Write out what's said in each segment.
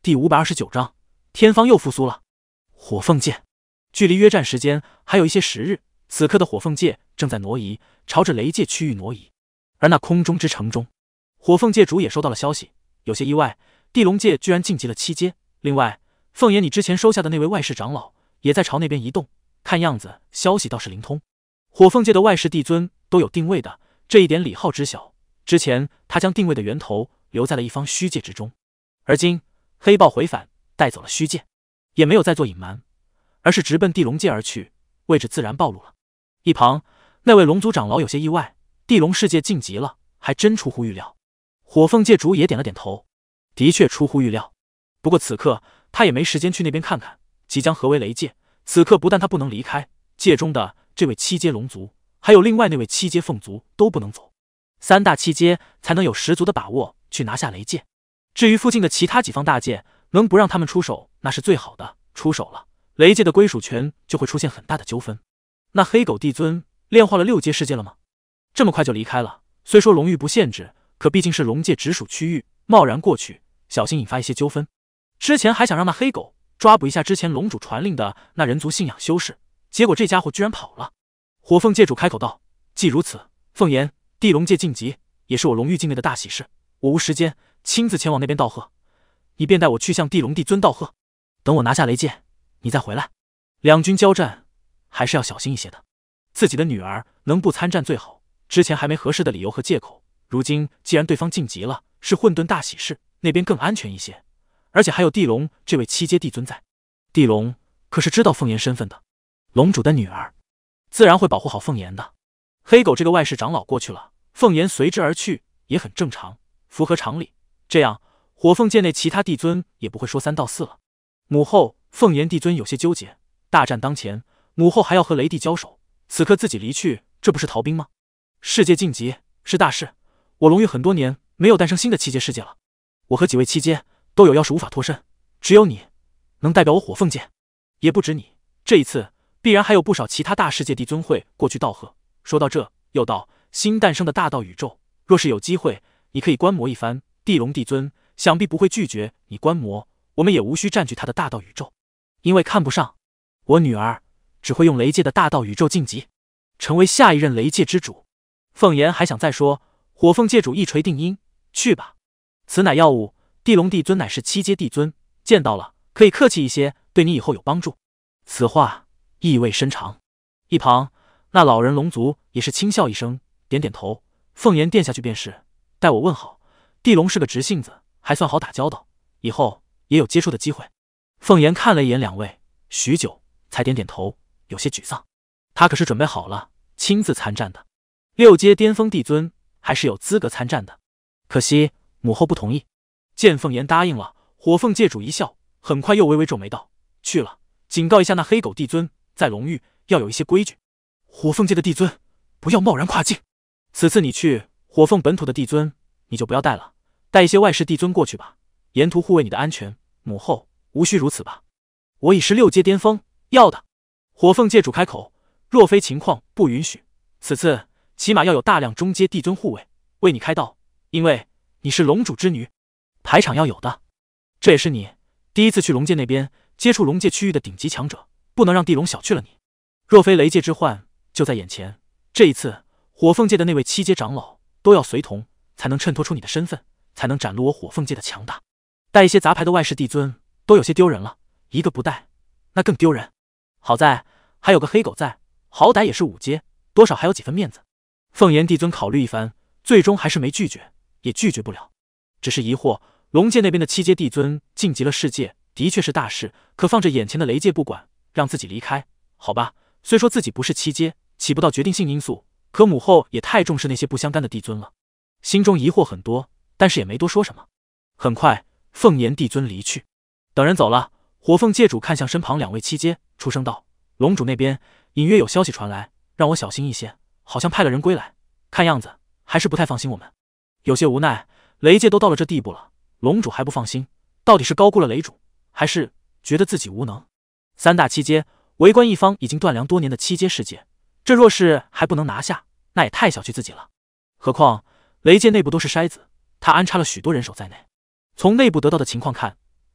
第529章，天方又复苏了。火凤界，距离约战时间还有一些时日，此刻的火凤界正在挪移，朝着雷界区域挪移。而那空中之城中，火凤界主也收到了消息，有些意外，地龙界居然晋级了7阶。另外，凤爷你之前收下的那位外室长老也在朝那边移动，看样子消息倒是灵通。火凤界的外室帝尊都有定位的，这一点李浩知晓。之前他将定位的源头留在了一方虚界之中，而今黑豹回返，带走了虚界，也没有再做隐瞒，而是直奔地龙界而去，位置自然暴露了。一旁那位龙族长老有些意外，地龙世界晋级了，还真出乎预料。火凤界主也点了点头，的确出乎预料。不过此刻他也没时间去那边看看，即将合为雷界，此刻不但他不能离开界中的这位7阶龙族，还有另外那位7阶凤族都不能走，3大7阶才能有十足的把握去拿下雷界。至于附近的其他几方大界，能不让他们出手那是最好的，出手了雷界的归属权就会出现很大的纠纷。那黑狗帝尊炼化了6阶世界了吗？这么快就离开了，虽说龙域不限制，可毕竟是龙界直属区域，贸然过去小心引发一些纠纷。之前还想让那黑狗抓捕一下之前龙主传令的那人族信仰修士，结果这家伙居然跑了。火凤界主开口道，既如此，凤言地龙界晋级也是我龙域境内的大喜事，我无时间亲自前往那边道贺，你便带我去向地龙帝尊道贺，等我拿下雷界你再回来。两军交战还是要小心一些的，自己的女儿能不参战最好，之前还没合适的理由和借口，如今既然对方晋级了，是混沌大喜事，那边更安全一些，而且还有地龙这位7阶帝尊在。地龙可是知道凤岩身份的，龙主的女儿自然会保护好凤岩的。黑狗这个外室长老过去了，凤岩随之而去也很正常，符合常理，这样火凤界内其他帝尊也不会说3道4了。母后凤岩帝尊有些纠结，大战当前，母后还要和雷帝交手，此刻自己离去，这不是逃兵吗？世界晋级是大事，我龙域很多年没有诞生新的7阶世界了，我和几位7阶都有要事无法脱身，只有你能代表我火凤界。也不止你，这一次必然还有不少其他大世界帝尊会过去道贺。说到这又道，新诞生的大道宇宙，若是有机会你可以观摩一番，地龙帝尊想必不会拒绝你观摩，我们也无需占据他的大道宇宙，因为看不上我女儿只会用雷界的大道宇宙晋级，成为下一任雷界之主。凤岩还想再说，火凤界主一锤定音，去吧，此乃要务，地龙帝尊乃是7阶帝尊，见到了可以客气一些，对你以后有帮助。此话意味深长。一旁那老人龙族也是轻笑一声，点点头，凤岩殿下去便是，待我问好，地龙是个直性子，还算好打交道，以后也有接触的机会。凤岩看了一眼两位，许久才点点头，有些沮丧。他可是准备好了亲自参战的，6阶巅峰帝尊还是有资格参战的，可惜母后不同意。见凤岩答应了，火凤界主一笑，很快又微微皱眉道，去了，警告一下那黑狗帝尊，在龙域要有一些规矩，火凤界的帝尊不要贸然跨境。此次你去火凤本土的帝尊你就不要带了，带一些外室帝尊过去吧，沿途护卫你的安全，母后无需如此吧。我已是6阶巅峰，要的。火凤界主开口，若非情况不允许，此次起码要有大量中阶帝尊护卫为你开道，因为你是龙主之女，排场要有的。这也是你第一次去龙界那边接触龙界区域的顶级强者，不能让地龙小觑了你。若非雷界之患就在眼前，这一次火凤界的那位7阶长老都要随同，才能衬托出你的身份，才能展露我火凤界的强大。带一些杂牌的外室帝尊都有些丢人了，一个不带那更丢人。好在还有个黑狗在，好歹也是5阶，多少还有几分面子。凤岩帝尊考虑一番，最终还是没拒绝，也拒绝不了，只是疑惑龙界那边的7阶帝尊晋级了世界，的确是大事，可放着眼前的雷界不管，让自己离开，好吧，虽说自己不是7阶，起不到决定性因素，可母后也太重视那些不相干的帝尊了。心中疑惑很多，但是也没多说什么。很快凤岩帝尊离去，等人走了，火凤界主看向身旁2位7阶，出声道，龙主那边隐约有消息传来，让我小心一些，好像派了人归来，看样子还是不太放心我们。有些无奈，雷界都到了这地步了，龙主还不放心，到底是高估了雷主，还是觉得自己无能？3大7阶围观一方已经断粮多年的7阶世界，这若是还不能拿下，那也太小觑自己了。何况雷界内部都是筛子，他安插了许多人手在内，从内部得到的情况看，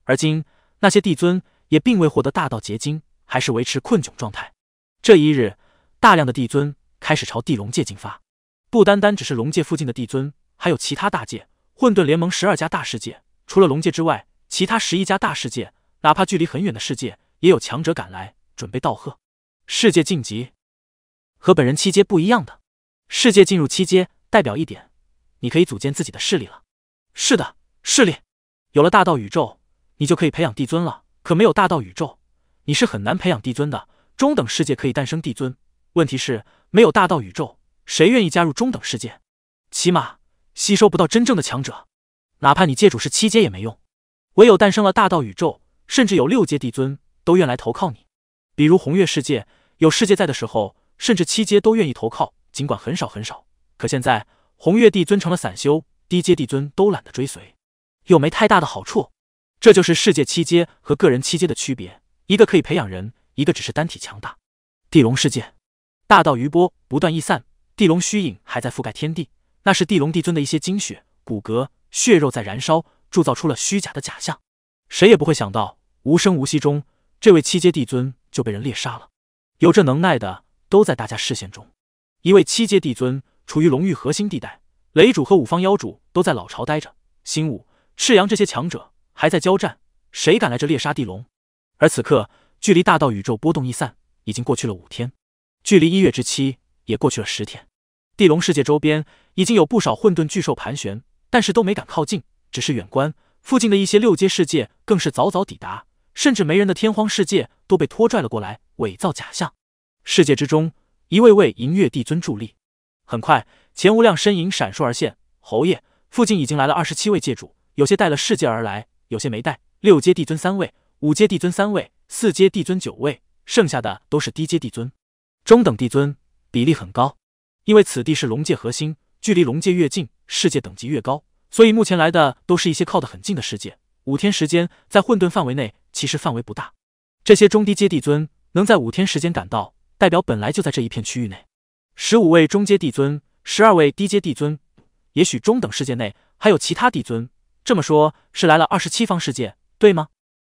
而今那些帝尊也并未获得大道结晶，还是维持困窘状态。这一日，大量的帝尊开始朝地龙界进发，不单单只是龙界附近的帝尊，还有其他大界。混沌联盟12家大世界，除了龙界之外，其他11家大世界，哪怕距离很远的世界，也有强者赶来，准备道贺。世界晋级和本人7阶不一样的，世界进入7阶，代表一点，你可以组建自己的势力了。是的，势力。有了大道宇宙，你就可以培养帝尊了。可没有大道宇宙，你是很难培养帝尊的。中等世界可以诞生帝尊，问题是没有大道宇宙，谁愿意加入中等世界？起码吸收不到真正的强者，哪怕你界主是7阶也没用。唯有诞生了大道宇宙，甚至有6阶帝尊都愿来投靠你。比如红月世界，有世界在的时候，甚至7阶都愿意投靠，尽管很少很少。可现在红月帝尊成了散修，低阶帝尊都懒得追随，又没太大的好处。这就是世界7阶和个人7阶的区别，一个可以培养人，一个只是单体强大。地龙世界，大道余波不断溢散，地龙虚影还在覆盖天地，那是地龙帝尊的一些精血、骨骼、血肉在燃烧，铸造出了虚假的假象。谁也不会想到，无声无息中，这位7阶帝尊就被人猎杀了。有这能耐的都在大家视线中。一位7阶帝尊处于龙域核心地带，雷主和五方妖主都在老巢待着，星武、赤阳这些强者还在交战，谁敢来这猎杀地龙？而此刻，距离大道宇宙波动溢散已经过去了5天，距离1月之期也过去了10天。地龙世界周边已经有不少混沌巨兽盘旋，但是都没敢靠近，只是远观。附近的一些6阶世界更是早早抵达，甚至没人的天荒世界都被拖拽了过来，伪造假象。世界之中，一位位银月帝尊伫立。很快，钱无量身影闪烁而现。侯爷，附近已经来了27位界主，有些带了世界而来，有些没带。6阶帝尊3位，5阶帝尊3位，4阶帝尊9位，剩下的都是低阶帝尊。中等帝尊比例很高，因为此地是龙界核心，距离龙界越近，世界等级越高，所以目前来的都是一些靠得很近的世界。5天时间，在混沌范围内，其实范围不大。这些中低阶帝尊能在5天时间赶到，代表本来就在这一片区域内。15位中阶帝尊，12位低阶帝尊，也许中等世界内还有其他帝尊。这么说，是来了27方世界，对吗？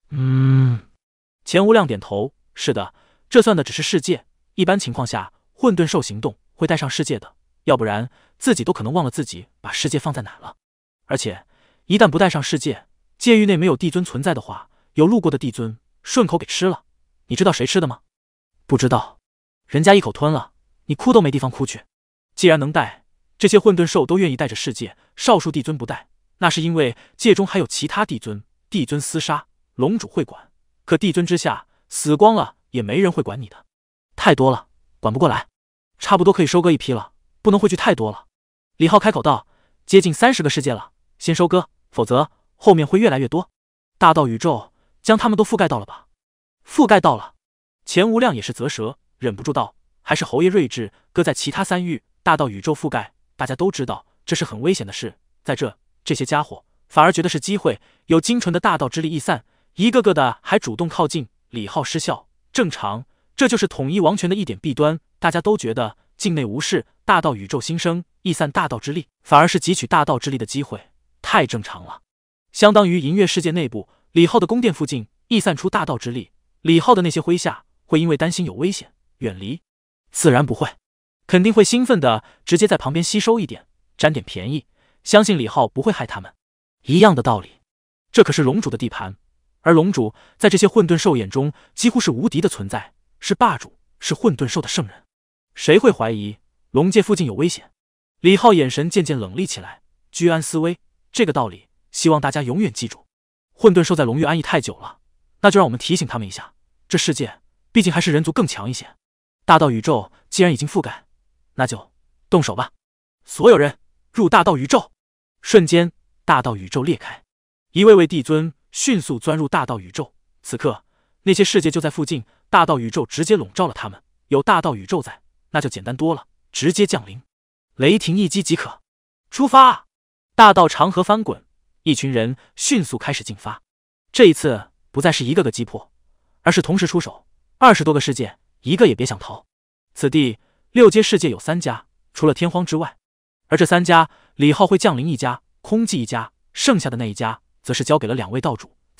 钱无量点头，是的，这算的只是世界。一般情况下，混沌兽行动会带上世界的，要不然自己都可能忘了自己把世界放在哪了。而且，一旦不带上世界，界域内没有帝尊存在的话，有路过的帝尊顺口给吃了。你知道谁吃的吗？不知道，人家一口吞了，你哭都没地方哭去。既然能带，这些混沌兽都愿意带着世界，少数帝尊不带，那是因为界中还有其他帝尊，帝尊厮杀，龙主会管，可帝尊之下死光了也没人会管你的。太多了，管不过来，差不多可以收割一批了，不能汇聚太多了。李浩开口道，接近30个世界了，先收割，否则后面会越来越多。大道宇宙将他们都覆盖到了吧？覆盖到了。钱无量也是啧舌，忍不住道，还是侯爷睿智，搁在其他3域，大道宇宙覆盖，大家都知道这是很危险的事，在这些家伙反而觉得是机会，有精纯的大道之力溢散，一个个的还主动靠近。李浩失笑，正常，这就是统一王权的一点弊端，大家都觉得境内无事，大道宇宙新生，溢散大道之力，反而是汲取大道之力的机会，太正常了。相当于银月世界内部，李浩的宫殿附近溢散出大道之力，李浩的那些麾下会因为担心有危险远离？自然不会，肯定会兴奋的直接在旁边吸收一点，占点便宜，相信李浩不会害他们。一样的道理，这可是龙主的地盘，而龙主在这些混沌兽眼中几乎是无敌的存在，是霸主，是混沌兽的圣人。谁会怀疑龙界附近有危险？李浩眼神渐渐冷厉起来，居安思危，这个道理希望大家永远记住。混沌兽在龙域安逸太久了，那就让我们提醒他们一下，这世界毕竟还是人族更强一些。大道宇宙既然已经覆盖，那就动手吧。所有人入大道宇宙。瞬间，大道宇宙裂开，一位位帝尊迅速钻入大道宇宙。此刻，那些世界就在附近，大道宇宙直接笼罩了他们。有大道宇宙在，那就简单多了，直接降临，雷霆一击即可。出发！大道长河翻滚，一群人迅速开始进发。这一次不再是一个个击破，而是同时出手，20多个世界，一个也别想逃。此地6阶世界有3家，除了天荒之外，而这3家，李浩会降临一家，空寂一家，剩下的那一家则是交给了2位道主，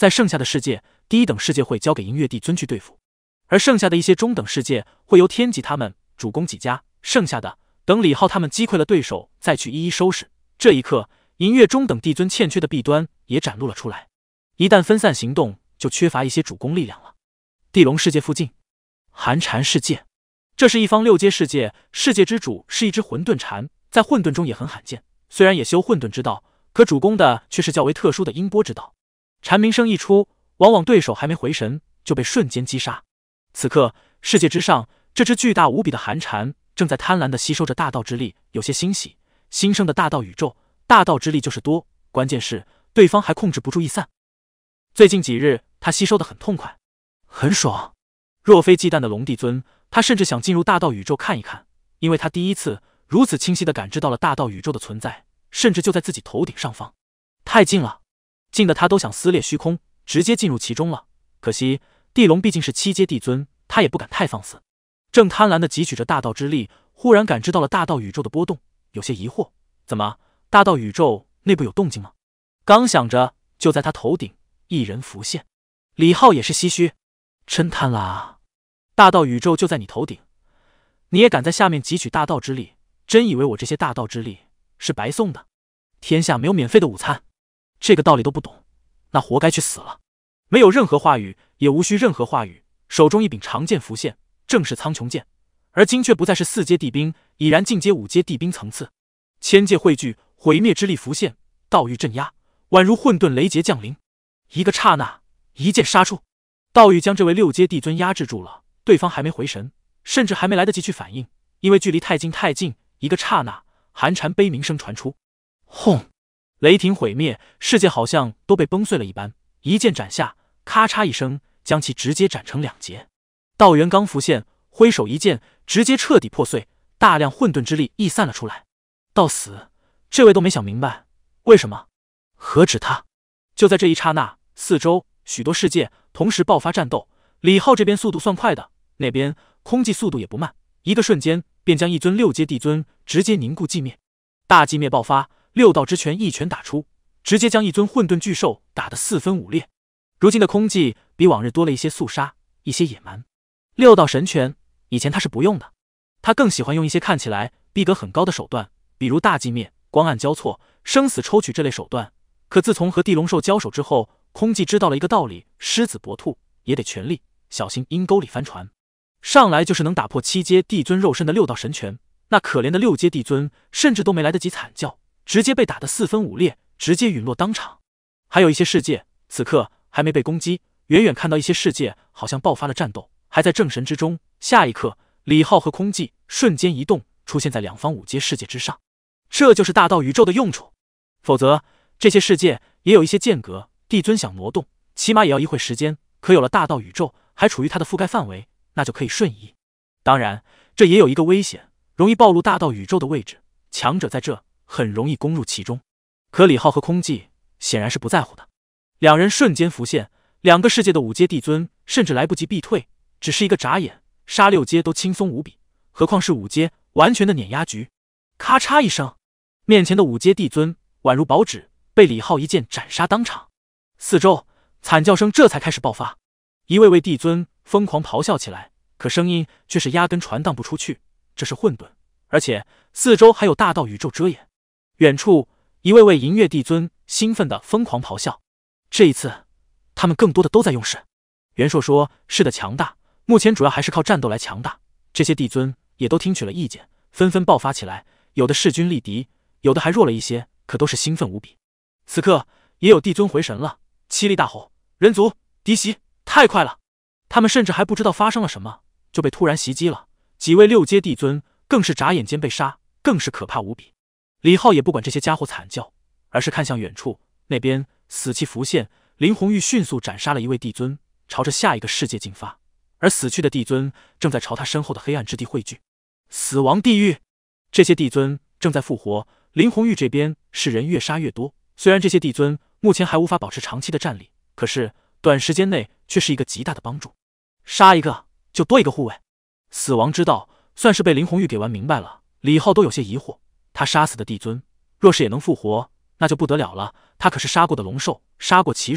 在剩下的世界，低等世界会交给银月帝尊去对付，而剩下的一些中等世界会由天极他们主攻几家，剩下的等李浩他们击溃了对手再去一一收拾。这一刻，银月中等帝尊欠缺的弊端也展露了出来，一旦分散行动，就缺乏一些主攻力量了。地龙世界附近，寒蝉世界，这是一方6阶世界，世界之主是一只混沌蝉，在混沌中也很罕见，虽然也修混沌之道，可主攻的却是较为特殊的音波之道。蝉鸣声一出，往往对手还没回神，就被瞬间击杀。此刻，世界之上，这只巨大无比的寒蝉正在贪婪地吸收着大道之力，有些欣喜。新生的大道宇宙，大道之力就是多，关键是对方还控制不住逸散。最近几日，他吸收得很痛快，很爽。若非忌惮的龙帝尊，他甚至想进入大道宇宙看一看，因为他第一次如此清晰地感知到了大道宇宙的存在，甚至就在自己头顶上方，太近了，近的他都想撕裂虚空，直接进入其中了。可惜地龙毕竟是7阶帝尊，他也不敢太放肆。正贪婪地汲取着大道之力，忽然感知到了大道宇宙的波动，有些疑惑，怎么大道宇宙内部有动静吗？刚想着，就在他头顶一人浮现。李浩也是唏嘘，真贪婪啊！大道宇宙就在你头顶，你也敢在下面汲取大道之力，真以为我这些大道之力是白送的？天下没有免费的午餐，这个道理都不懂，那活该去死了。没有任何话语，也无需任何话语，手中一柄长剑浮现，正是苍穹剑，而今却不再是4阶帝兵，已然进阶5阶帝兵层次。千界汇聚，毁灭之力浮现，道域镇压，宛如混沌雷劫降临。一个刹那，一剑杀出，道域将这位6阶帝尊压制住了。对方还没回神，甚至还没来得及去反应，因为距离太近，一个刹那，寒蝉悲鸣声传出，轰！雷霆毁灭，世界好像都被崩碎了一般，一剑斩下，咔嚓一声，将其直接斩成2截。道元刚浮现，挥手一剑，直接彻底破碎，大量混沌之力溢散了出来。到死，这位都没想明白，为什么？何止他？就在这一刹那，四周许多世界同时爆发战斗。李浩这边速度算快的，那边空寂速度也不慢，一个瞬间便将一尊6阶帝尊直接凝固寂灭。大寂灭爆发，6道之拳一拳打出，直接将一尊混沌巨兽打得4分5裂。如今的空寂比往日多了一些肃杀，一些野蛮。6道神拳以前他是不用的，他更喜欢用一些看起来逼格很高的手段，比如大寂灭、光暗交错、生死抽取这类手段。可自从和地龙兽交手之后，空寂知道了一个道理，狮子搏兔也得全力，小心阴沟里翻船。上来就是能打破7阶帝尊肉身的6道神拳，那可怜的6阶帝尊甚至都没来得及惨叫，直接被打得4分5裂，直接陨落当场。还有一些世界此刻还没被攻击，远远看到一些世界好像爆发了战斗，还在正神之中。下一刻，李浩和空寂瞬间移动，出现在两方5阶世界之上。这就是大道宇宙的用处，否则这些世界也有一些间隔，帝尊想挪动，起码也要一会时间。可有了大道宇宙还处于它的覆盖范围，那就可以瞬移。当然，这也有一个危险，容易暴露大道宇宙的位置，强者在这很容易攻入其中。可李浩和空寂显然是不在乎的，两人瞬间浮现，两个世界的5阶帝尊甚至来不及避退，只是一个眨眼，杀6阶都轻松无比，何况是5阶，完全的碾压局。咔嚓一声，面前的5阶帝尊宛如薄纸，被李浩一剑斩杀当场。四周惨叫声这才开始爆发，一位位帝尊疯狂咆哮起来，可声音却是压根传荡不出去。这是混沌，而且四周还有大道宇宙遮掩。远处一位位银月帝尊兴奋地疯狂咆哮，这一次他们更多的都在用神。袁硕说是的，强大，目前主要还是靠战斗来强大。这些帝尊也都听取了意见，纷纷爆发起来，有的势均力敌，有的还弱了一些，可都是兴奋无比。此刻也有帝尊回神了，凄厉大吼：人族敌袭，太快了！他们甚至还不知道发生了什么，就被突然袭击了。几位6阶帝尊更是眨眼间被杀，更是可怕无比。李浩也不管这些家伙惨叫，而是看向远处，那边死气浮现，林红玉迅速斩杀了一位帝尊，朝着下一个世界进发，而死去的帝尊正在朝他身后的黑暗之地汇聚。死亡地狱，这些帝尊正在复活，林红玉这边是人越杀越多。虽然这些帝尊目前还无法保持长期的战力，可是短时间内却是一个极大的帮助。杀一个就多一个护卫，死亡之道算是被林红玉给玩明白了。李浩都有些疑惑，他杀死的帝尊若是也能复活，那就不得了了。他可是杀过的龙兽，杀过奇水，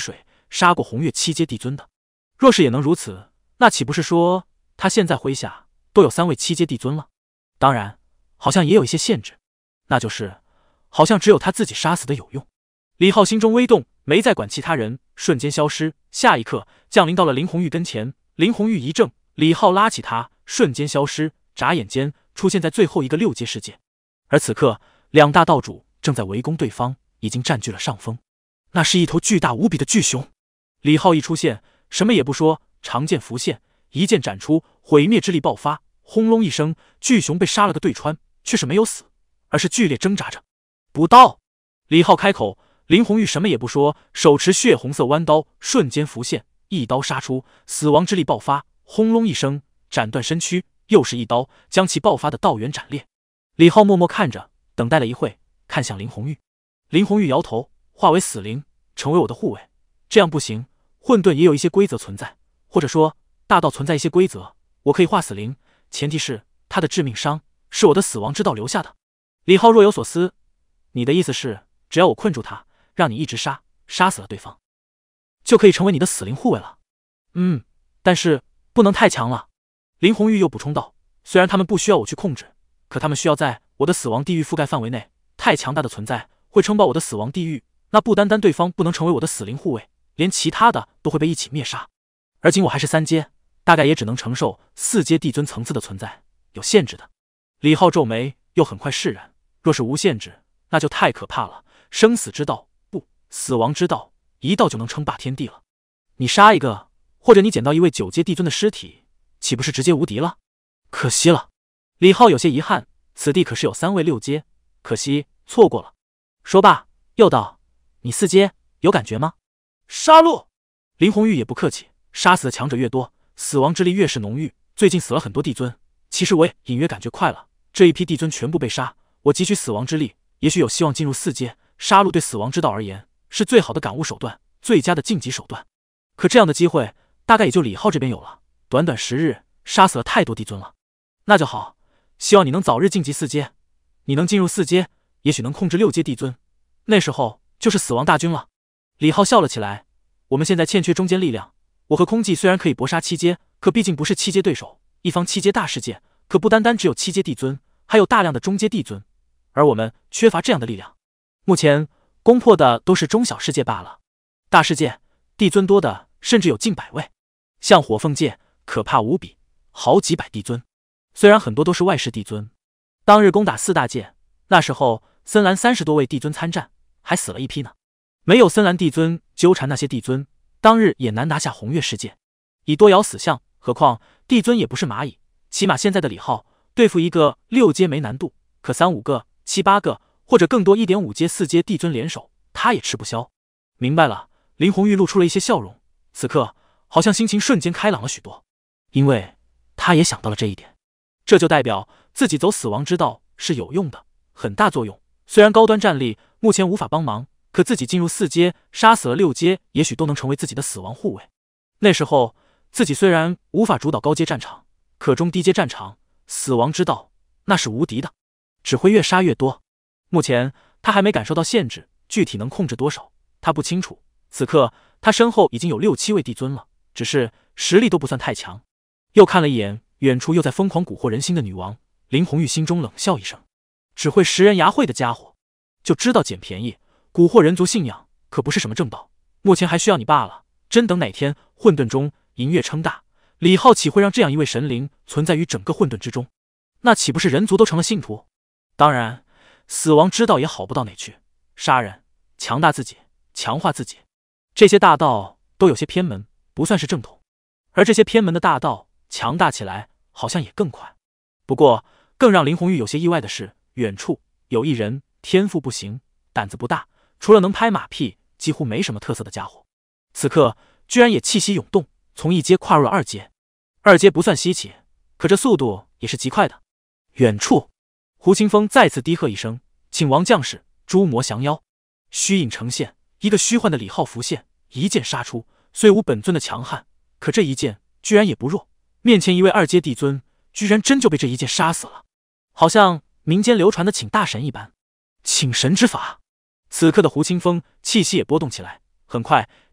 杀过红月7阶帝尊的。若是也能如此，那岂不是说他现在麾下都有3位7阶帝尊了？当然，好像也有一些限制，那就是好像只有他自己杀死的有用。李浩心中微动，没再管其他人，瞬间消失。下一刻，降临到了林红玉跟前。林红玉一怔，李浩拉起他，瞬间消失，眨眼间出现在最后一个6阶世界。而此刻，两大道主正在围攻对方，已经占据了上风。那是一头巨大无比的巨熊。李浩一出现，什么也不说，长剑浮现，一剑斩出，毁灭之力爆发，轰隆一声，巨熊被杀了个对穿，却是没有死，而是剧烈挣扎着。补刀！李浩开口，林红玉什么也不说，手持血红色弯刀瞬间浮现，一刀杀出，死亡之力爆发，轰隆一声，斩断身躯，又是一刀将其爆发的道元斩裂。李浩默默看着，等待了一会，看向林红玉。林红玉摇头，化为死灵，成为我的护卫。这样不行，混沌也有一些规则存在，或者说大道存在一些规则，我可以化死灵，前提是他的致命伤是我的死亡之道留下的。李浩若有所思，你的意思是只要我困住他，让你一直杀死了对方，就可以成为你的死灵护卫了？但是不能太强了。林红玉又补充道，虽然他们不需要我去控制，可他们需要在我的死亡地狱覆盖范围内，太强大的存在会撑爆我的死亡地狱，那不单单对方不能成为我的死灵护卫，连其他的都会被一起灭杀。而今我还是3阶，大概也只能承受4阶帝尊层次的存在，有限制的。李浩皱眉，又很快释然，若是无限制，那就太可怕了。生死之道，不，死亡之道，一道就能称霸天地了。你杀一个，或者你捡到一位9阶帝尊的尸体，岂不是直接无敌了？可惜了。李浩有些遗憾，此地可是有3位6阶，可惜错过了。说罢，又道：“你4阶有感觉吗？”杀戮！林红玉也不客气，杀死的强者越多，死亡之力越是浓郁。最近死了很多帝尊，其实我也隐约感觉快了。这一批帝尊全部被杀，我汲取死亡之力，也许有希望进入4阶。杀戮对死亡之道而言，是最好的感悟手段，最佳的晋级手段。可这样的机会，大概也就李浩这边有了。短短10日，杀死了太多帝尊了。那就好，希望你能早日晋级4阶。你能进入4阶，也许能控制6阶帝尊，那时候就是死亡大军了。李浩笑了起来，我们现在欠缺中坚力量。我和空寂虽然可以搏杀7阶，可毕竟不是7阶对手。一方7阶大世界，可不单单只有7阶帝尊，还有大量的中阶帝尊，而我们缺乏这样的力量。目前攻破的都是中小世界罢了，大世界帝尊多的甚至有近100位，像火凤界可怕无比，好几百帝尊。虽然很多都是外世帝尊，当日攻打4大界，那时候森兰30多位帝尊参战，还死了一批呢。没有森兰帝尊纠缠那些帝尊，当日也难拿下红月世界。以多爻死相，何况帝尊也不是蚂蚁，起码现在的李浩对付一个6阶没难度，可3、5个、7、8个或者更多 1.5 阶、4阶帝尊联手，他也吃不消。明白了，林红玉露出了一些笑容，此刻好像心情瞬间开朗了许多，因为他也想到了这一点，这就代表自己走死亡之道是有用的，很大作用。虽然高端战力目前无法帮忙，可自己进入4阶，杀死了6阶，也许都能成为自己的死亡护卫。那时候自己虽然无法主导高阶战场，可中低阶战场死亡之道那是无敌的，只会越杀越多。目前他还没感受到限制，具体能控制多少他不清楚。此刻他身后已经有6、7位帝尊了，只是实力都不算太强。又看了一眼远处又在疯狂蛊惑人心的女王，林红玉心中冷笑一声，只会食人牙慧的家伙，就知道捡便宜，蛊惑人族信仰可不是什么正道，目前还需要你罢了。真等哪天混沌中银月撑大，李浩岂会让这样一位神灵存在于整个混沌之中？那岂不是人族都成了信徒？当然死亡之道也好不到哪去，杀人，强大自己，强化自己，这些大道都有些偏门，不算是正统。而这些偏门的大道强大起来好像也更快。不过更让林红玉有些意外的是，远处有一人天赋不行，胆子不大，除了能拍马屁几乎没什么特色的家伙，此刻居然也气息涌动，从1阶跨入了2阶。2阶不算稀奇，可这速度也是极快的。远处胡清风再次低喝一声，请王将士诛魔降妖。虚影呈现，一个虚幻的李浩浮现，一剑杀出，虽无本尊的强悍，可这一剑居然也不弱。面前一位2阶帝尊居然真就被这一剑杀死了，好像民间流传的请大神一般。请神之法。此刻的胡清风气息也波动起来，很快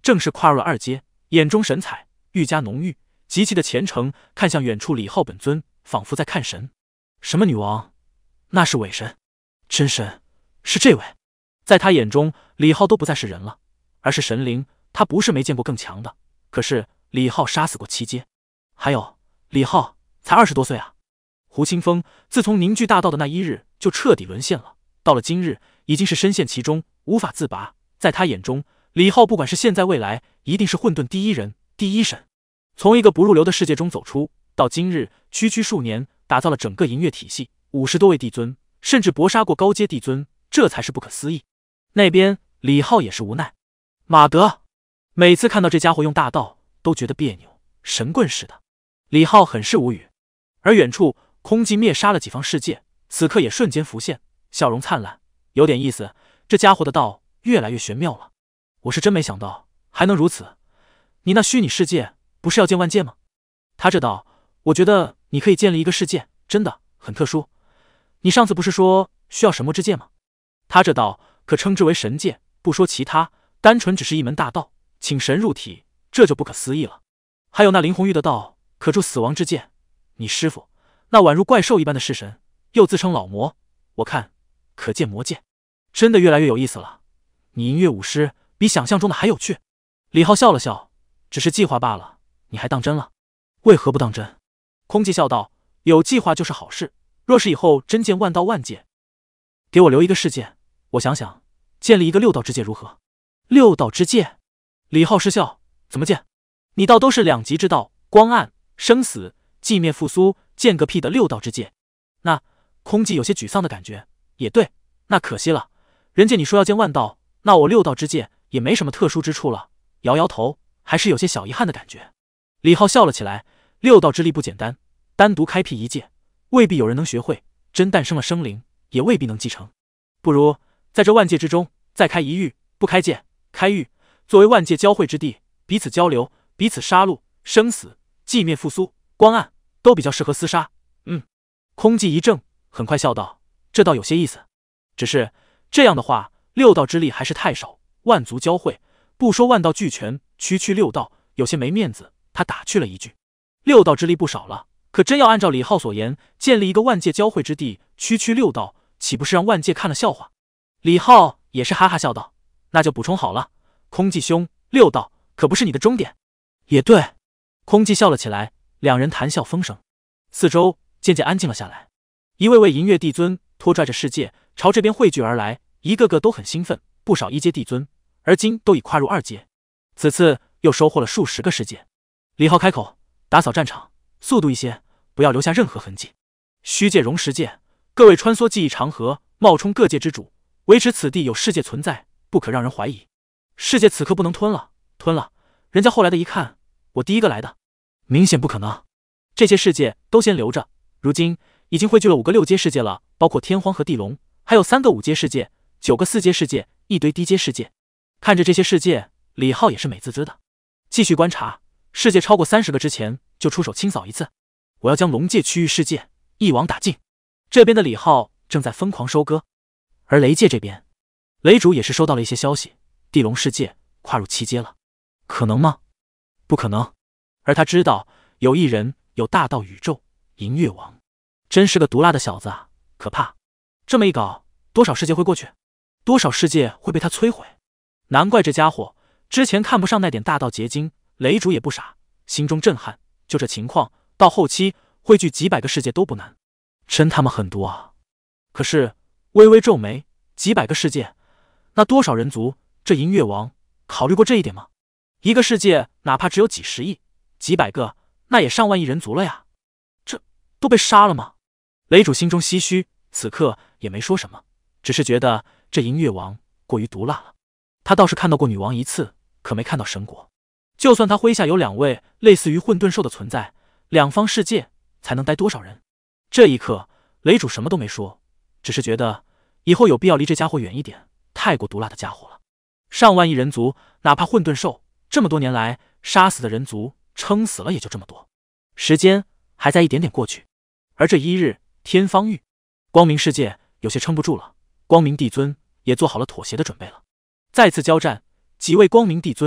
正式跨入了2阶，眼中神采愈加浓郁，极其的虔诚，看向远处李浩本尊，仿佛在看神。什么女王？那是伪神，真神，是这位。在他眼中，李浩都不再是人了，而是神灵。他不是没见过更强的，可是李浩杀死过7阶。还有，李浩才20多岁啊！胡清风自从凝聚大道的那一日就彻底沦陷了，到了今日已经是深陷其中，无法自拔。在他眼中，李浩不管是现在未来，一定是混沌第一人，第一神。从一个不入流的世界中走出，到今日区区数年，打造了整个银月体系，50多位帝尊，甚至搏杀过高阶帝尊，这才是不可思议。那边李浩也是无奈，马德每次看到这家伙用大道都觉得别扭，神棍似的。李浩很是无语。而远处空寂灭杀了几方世界，此刻也瞬间浮现，笑容灿烂，有点意思。这家伙的道越来越玄妙了，我是真没想到还能如此。你那虚拟世界不是要建万界吗？他这道，我觉得你可以建立一个世界，真的很特殊。你上次不是说需要神魔之界吗？他这道可称之为神界，不说其他，单纯只是一门大道，请神入体，这就不可思议了。还有那林红玉的道，可助死亡之界。你师傅那宛如怪兽一般的式神，又自称老魔，我看可见魔界，真的越来越有意思了。你银月武师比想象中的还有趣。李浩笑了笑，只是计划罢了，你还当真了？为何不当真？空寂笑道，有计划就是好事，若是以后真见万道万界，给我留一个世界，我想想，建立一个6道之界如何？6道之界？李浩失笑，怎么建？你道都是2极之道，光暗生死寂灭复苏，建个屁的6道之界。那空寂有些沮丧的感觉，也对，那可惜了，人家你说要建万道，那我6道之界也没什么特殊之处了，摇摇头，还是有些小遗憾的感觉。李浩笑了起来，6道之力不简单，单独开辟一界，未必有人能学会，真诞生了生灵，也未必能继承。不如在这万界之中再开一域，不开界，开域，作为万界交汇之地，彼此交流，彼此杀戮，生死寂灭复苏光暗都比较适合厮杀。空寂一怔，很快笑道，这倒有些意思，只是这样的话6道之力还是太少，万族交汇，不说万道俱全，区区6道有些没面子。他打趣了一句，6道之力不少了，可真要按照李浩所言，建立一个万界交汇之地，区区6道，岂不是让万界看了笑话？李浩也是哈哈笑道，那就补充好了，空寂兄，6道可不是你的终点。也对，空寂笑了起来，两人谈笑风生。四周渐渐安静了下来，一位位银月帝尊拖拽着世界朝这边汇聚而来，一个个都很兴奋，不少1阶帝尊，而今都已跨入2阶，此次又收获了数十个世界。李浩开口，打扫战场，速度一些，不要留下任何痕迹。虚界融实界，各位穿梭记忆长河，冒充各界之主，维持此地有世界存在，不可让人怀疑。世界此刻不能吞了，吞了，人家后来的一看，我第一个来的，明显不可能。这些世界都先留着，如今已经汇聚了5个6阶世界了，包括天荒和地龙，还有3个5阶世界，9个4阶世界，一堆低阶世界。看着这些世界，李浩也是美滋滋的。继续观察，世界超过30个之前就出手清扫一次，我要将龙界区域世界一网打尽。这边的李浩正在疯狂收割，而雷界这边，雷主也是收到了一些消息，地龙世界跨入7阶了，可能吗？不可能。而他知道有一人有大道宇宙银月王，真是个毒辣的小子啊，可怕。这么一搞，多少世界会过去？多少世界会被他摧毁？难怪这家伙之前看不上那点大道结晶，雷主也不傻，心中震撼。就这情况，到后期汇聚几百个世界都不难，真他妈狠毒啊！可是微微皱眉，几百个世界，那多少人族？这银月王考虑过这一点吗？一个世界哪怕只有几十亿，几百个，那也上万亿人族了呀！这都被杀了吗？雷主心中唏嘘，此刻也没说什么，只是觉得这银月王过于毒辣了。他倒是看到过女王一次，可没看到神果。就算他麾下有2位类似于混沌兽的存在，2方世界才能待多少人？这一刻，雷主什么都没说，只是觉得以后有必要离这家伙远一点，太过毒辣的家伙了。上万亿人族，哪怕混沌兽，这么多年来杀死的人族，撑死了也就这么多。时间还在一点点过去，而这一日，天方域，光明世界有些撑不住了，光明帝尊也做好了妥协的准备了。再次交战，几位光明帝尊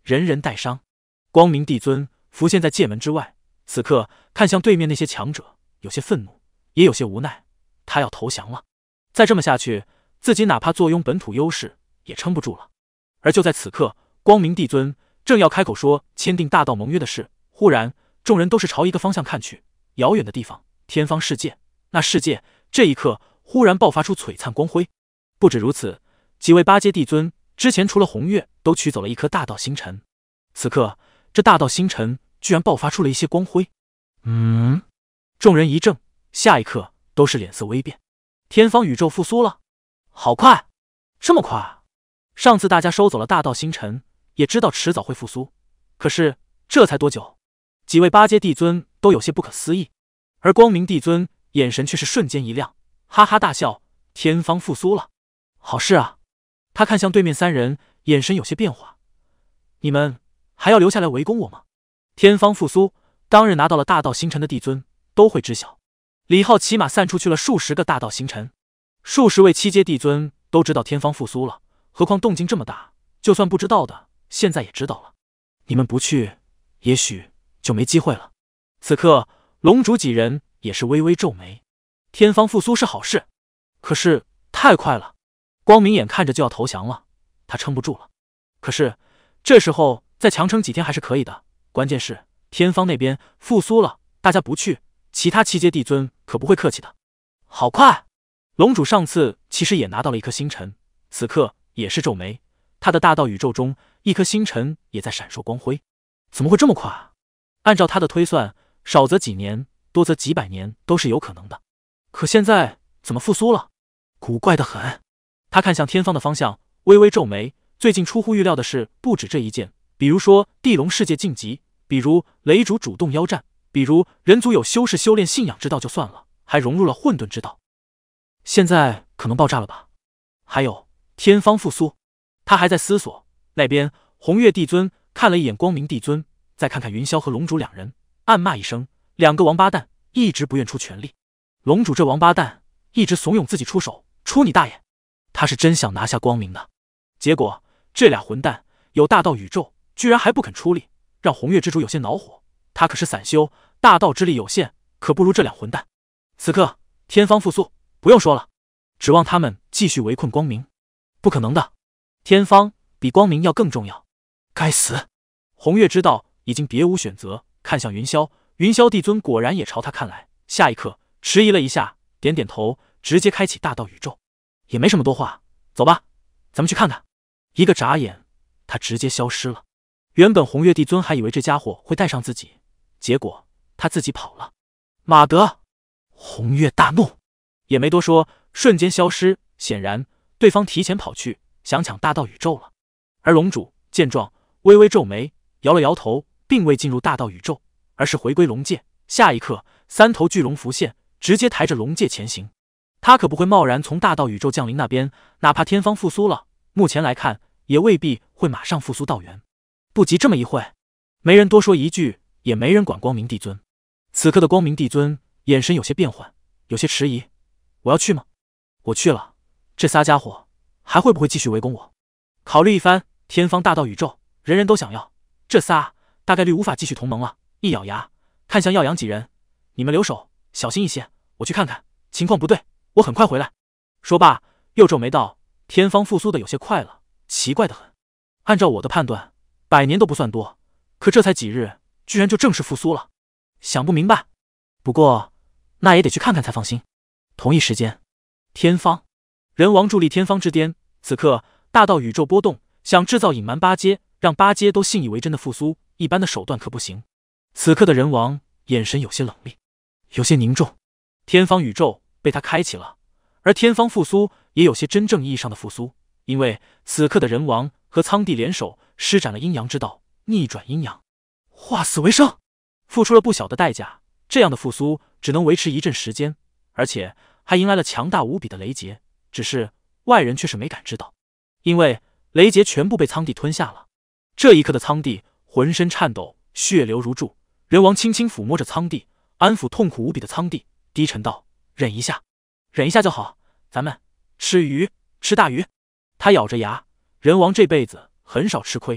人人带伤。光明帝尊浮现在界门之外，此刻看向对面那些强者，有些愤怒，也有些无奈。他要投降了，再这么下去，自己哪怕坐拥本土优势也撑不住了。而就在此刻，光明帝尊正要开口说签订大道盟约的事，忽然众人都是朝一个方向看去，遥远的地方，天方世界。那世界这一刻忽然爆发出璀璨光辉。不止如此，几位八阶帝尊之前除了红月，都取走了一颗大道星辰。此刻这大道星辰居然爆发出了一些光辉。众人一怔，下一刻都是脸色微变。天方宇宙复苏了，好快，这么快！上次大家收走了大道星辰，也知道迟早会复苏，可是这才多久？几位八阶帝尊都有些不可思议，而光明帝尊眼神却是瞬间一亮，哈哈大笑：天方复苏了，好事啊！他看向对面三人，眼神有些变化：你们还要留下来围攻我吗？天方复苏，当日拿到了大道星辰的帝尊都会知晓，李浩起码散出去了数十个大道星辰，数十位七阶帝尊都知道天方复苏了，何况动静这么大，就算不知道的现在也知道了。你们不去，也许就没机会了。此刻龙主几人也是微微皱眉，天方复苏是好事，可是太快了。光明眼看着就要投降了，他撑不住了。可是这时候再强撑几天还是可以的，关键是天方那边复苏了，大家不去，其他七阶帝尊可不会客气的。好快！龙主上次其实也拿到了一颗星辰，此刻也是皱眉，他的大道宇宙中一颗星辰也在闪烁光辉。怎么会这么快啊？按照他的推算，少则几年，多则几百年都是有可能的。可现在怎么复苏了？古怪得很。他看向天方的方向，微微皱眉。最近出乎预料的事不止这一件，比如说地龙世界晋级，比如雷主主动邀战，比如人族有修士修炼信仰之道就算了，还融入了混沌之道。现在可能爆炸了吧？还有天方复苏，他还在思索。那边红月帝尊看了一眼光明帝尊，再看看云霄和龙主两人，暗骂一声：两个王八蛋，一直不愿出全力。龙主这王八蛋一直怂恿自己出手，出你大爷！他是真想拿下光明的，结果这俩混蛋有大道宇宙，居然还不肯出力，让红月之主有些恼火。他可是散修，大道之力有限，可不如这俩混蛋。此刻天方复苏，不用说了，指望他们继续围困光明，不可能的。天方比光明要更重要。该死！红月知道已经别无选择，看向云霄，云霄帝尊果然也朝他看来。下一刻迟疑了一下，点点头，直接开启大道宇宙。也没什么多话，走吧，咱们去看看。一个眨眼，他直接消失了。原本红月帝尊还以为这家伙会带上自己，结果他自己跑了。马德！红月大怒，也没多说，瞬间消失。显然对方提前跑去想抢大道宇宙了。而龙主见状，微微皱眉，摇了摇头，并未进入大道宇宙，而是回归龙界。下一刻，三头巨龙浮现，直接抬着龙界前行。他可不会贸然从大道宇宙降临那边，哪怕天方复苏了，目前来看也未必会马上复苏道元。不急这么一会，没人多说一句，也没人管光明帝尊。此刻的光明帝尊眼神有些变幻，有些迟疑。我要去吗？我去了，这仨家伙还会不会继续围攻我？考虑一番，天方大道宇宙人人都想要，这仨大概率无法继续同盟了。一咬牙，看向耀阳几人：你们留守，小心一些，我去看看，情况不对我很快回来。说罢又皱眉道：天方复苏的有些快了，奇怪得很。按照我的判断，100年都不算多，可这才几日，居然就正式复苏了，想不明白。不过那也得去看看才放心。同一时间，天方人王伫立天方之巅，此刻大道宇宙波动，想制造隐瞒八阶，让八阶都信以为真的复苏，一般的手段可不行。此刻的人王眼神有些冷厉，有些凝重。天方宇宙被他开启了，而天方复苏也有些真正意义上的复苏，因为此刻的人王和苍帝联手施展了阴阳之道，逆转阴阳，化死为生，付出了不小的代价。这样的复苏只能维持一阵时间，而且还迎来了强大无比的雷劫，只是外人却是没敢知道，因为雷劫全部被苍帝吞下了。这一刻的苍帝浑身颤抖，血流如注。人王轻轻抚摸着苍帝，安抚痛苦无比的苍帝，低沉道：忍一下，忍一下就好，咱们吃鱼，吃大鱼。他咬着牙，人王这辈子很少吃亏，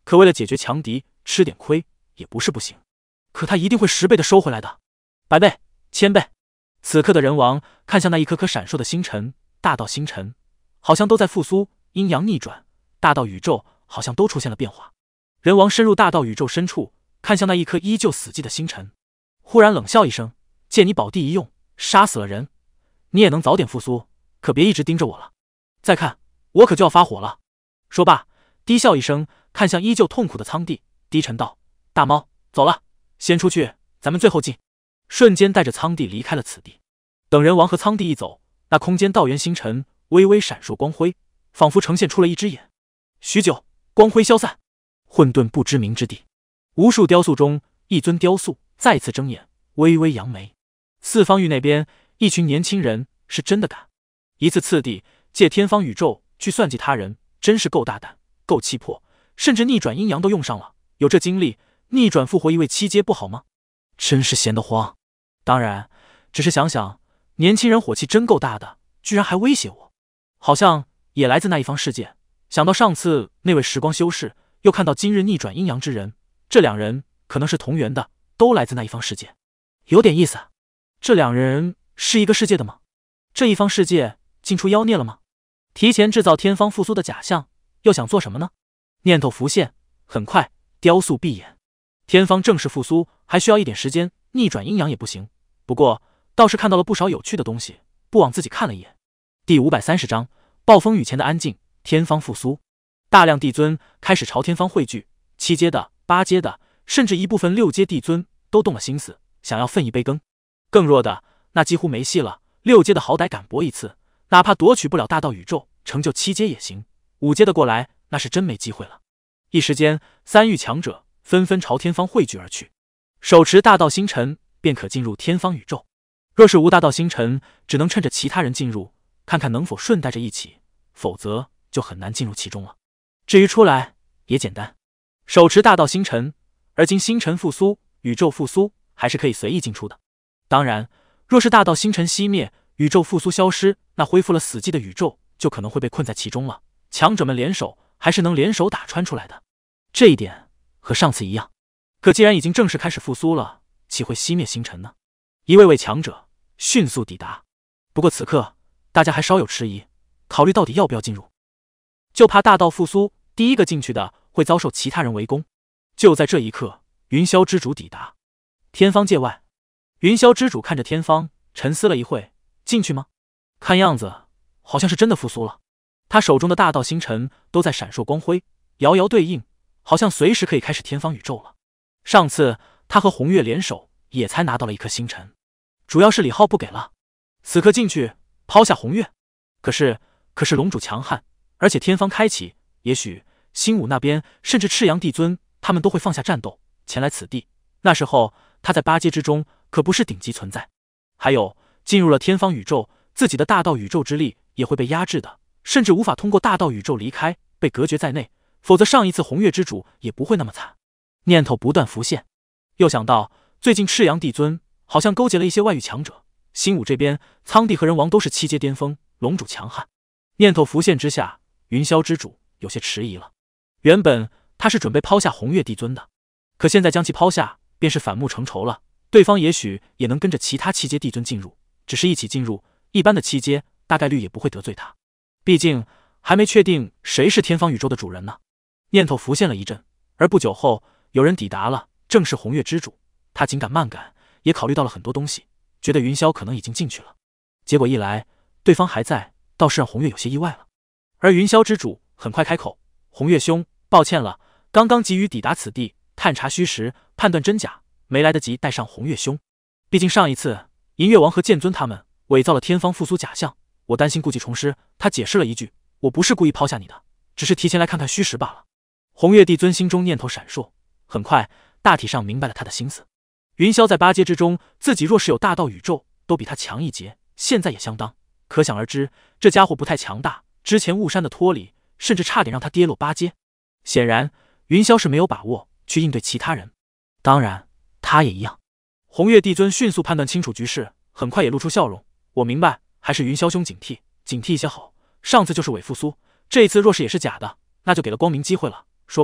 可为了解决强敌，吃点亏也不是不行。可他一定会10倍的收回来的，100倍、1000倍。此刻的人王看向那一颗颗闪烁的星辰，大道星辰好像都在复苏，阴阳逆转，大道宇宙好像都出现了变化。人王深入大道宇宙深处，看向那一颗依旧死寂的星辰，忽然冷笑一声：“借你宝地一用，杀死了人，你也能早点复苏，可别一直盯着我了。再看，我可就要发火了。”说罢，低笑一声，看向依旧痛苦的苍帝，低沉道：“大猫，走了，先出去，咱们最后进。”瞬间带着苍帝离开了此地。等人王和苍帝一走，那空间道元星辰微微闪烁光辉，仿佛呈现出了一只眼。许久，光辉消散，混沌不知名之地。无数雕塑中，一尊雕塑再次睁眼，微微扬眉。四方域那边，一群年轻人是真的敢一次次地借天方宇宙去算计他人，真是够大胆，够气魄，甚至逆转阴阳都用上了。有这精力，逆转复活一位7阶不好吗？真是闲得慌。当然，只是想想，年轻人火气真够大的，居然还威胁我，好像也来自那一方世界。想到上次那位时光修士，又看到今日逆转阴阳之人，这两人可能是同源的，都来自那一方世界，有点意思。这两人是一个世界的吗？这一方世界竟出妖孽了吗？提前制造天方复苏的假象，又想做什么呢？念头浮现，很快雕塑闭眼。天方正式复苏还需要一点时间，逆转阴阳也不行。不过倒是看到了不少有趣的东西，不枉自己看了一眼。第530章，暴风雨前的安静。天方复苏，大量帝尊开始朝天方汇聚，7阶的、8阶的，甚至一部分6阶帝尊都动了心思，想要分一杯羹。更弱的那几乎没戏了，6阶的好歹敢搏一次，哪怕夺取不了大道宇宙，成就7阶也行。5阶的过来，那是真没机会了。一时间，3域强者纷纷朝天方汇聚而去。手持大道星辰，便可进入天方宇宙。若是无大道星辰，只能趁着其他人进入，看看能否顺带着一起，否则就很难进入其中了。至于出来也简单，手持大道星辰，而今星辰复苏，宇宙复苏，还是可以随意进出的。当然，若是大道星辰熄灭，宇宙复苏消失，那恢复了死寂的宇宙就可能会被困在其中了。强者们联手还是能联手打穿出来的，这一点和上次一样。可既然已经正式开始复苏了，岂会熄灭星辰呢？一位位强者迅速抵达，不过此刻大家还稍有迟疑，考虑到底要不要进入，就怕大道复苏第一个进去的会遭受其他人围攻。就在这一刻，云霄之主抵达天方界外。云霄之主看着天方，沉思了一会，进去吗？看样子好像是真的复苏了。他手中的大道星辰都在闪烁光辉，遥遥对应，好像随时可以开始天方宇宙了。上次他和红月联手也才拿到了一颗星辰，主要是李浩不给了。此刻进去抛下红月，可是龙主强悍，而且天方开启，也许星武那边甚至赤阳帝尊他们都会放下战斗前来此地。那时候他在8阶之中可不是顶级存在。还有进入了天方宇宙，自己的大道宇宙之力也会被压制的，甚至无法通过大道宇宙离开，被隔绝在内，否则上一次红月之主也不会那么惨。念头不断浮现，又想到最近赤阳帝尊好像勾结了一些外域强者，星武这边苍帝和人王都是7阶巅峰，龙主强悍。念头浮现之下，云霄之主有些迟疑了。原本他是准备抛下红月帝尊的，可现在将其抛下，便是反目成仇了。对方也许也能跟着其他7阶帝尊进入，只是一起进入，一般的7阶大概率也不会得罪他，毕竟还没确定谁是天方宇宙的主人呢。念头浮现了一阵，而不久后有人抵达了，正是红月之主。他紧赶慢赶，也考虑到了很多东西，觉得云霄可能已经进去了。结果一来，对方还在，倒是让红月有些意外了。而云霄之主很快开口：“红月兄，抱歉了，刚刚急于抵达此地，探查虚实，判断真假，没来得及带上红月兄。毕竟上一次银月王和剑尊他们伪造了天方复苏假象，我担心故技重施。”他解释了一句：“我不是故意抛下你的，只是提前来看看虚实罢了。”红月帝尊心中念头闪烁，很快大体上明白了他的心思。云霄在8阶之中，自己若是有大道宇宙，都比他强一截，现在也相当，可想而知，这家伙不太强大。之前雾山的脱离，甚至差点让他跌落8阶。显然，云霄是没有把握去应对其他人，当然，他也一样。红月帝尊迅速判断清楚局势，很快也露出笑容：“我明白，还是云霄兄警惕，警惕一些好。上次就是伪复苏，这一次若是也是假的，那就给了光明机会了。”说罢，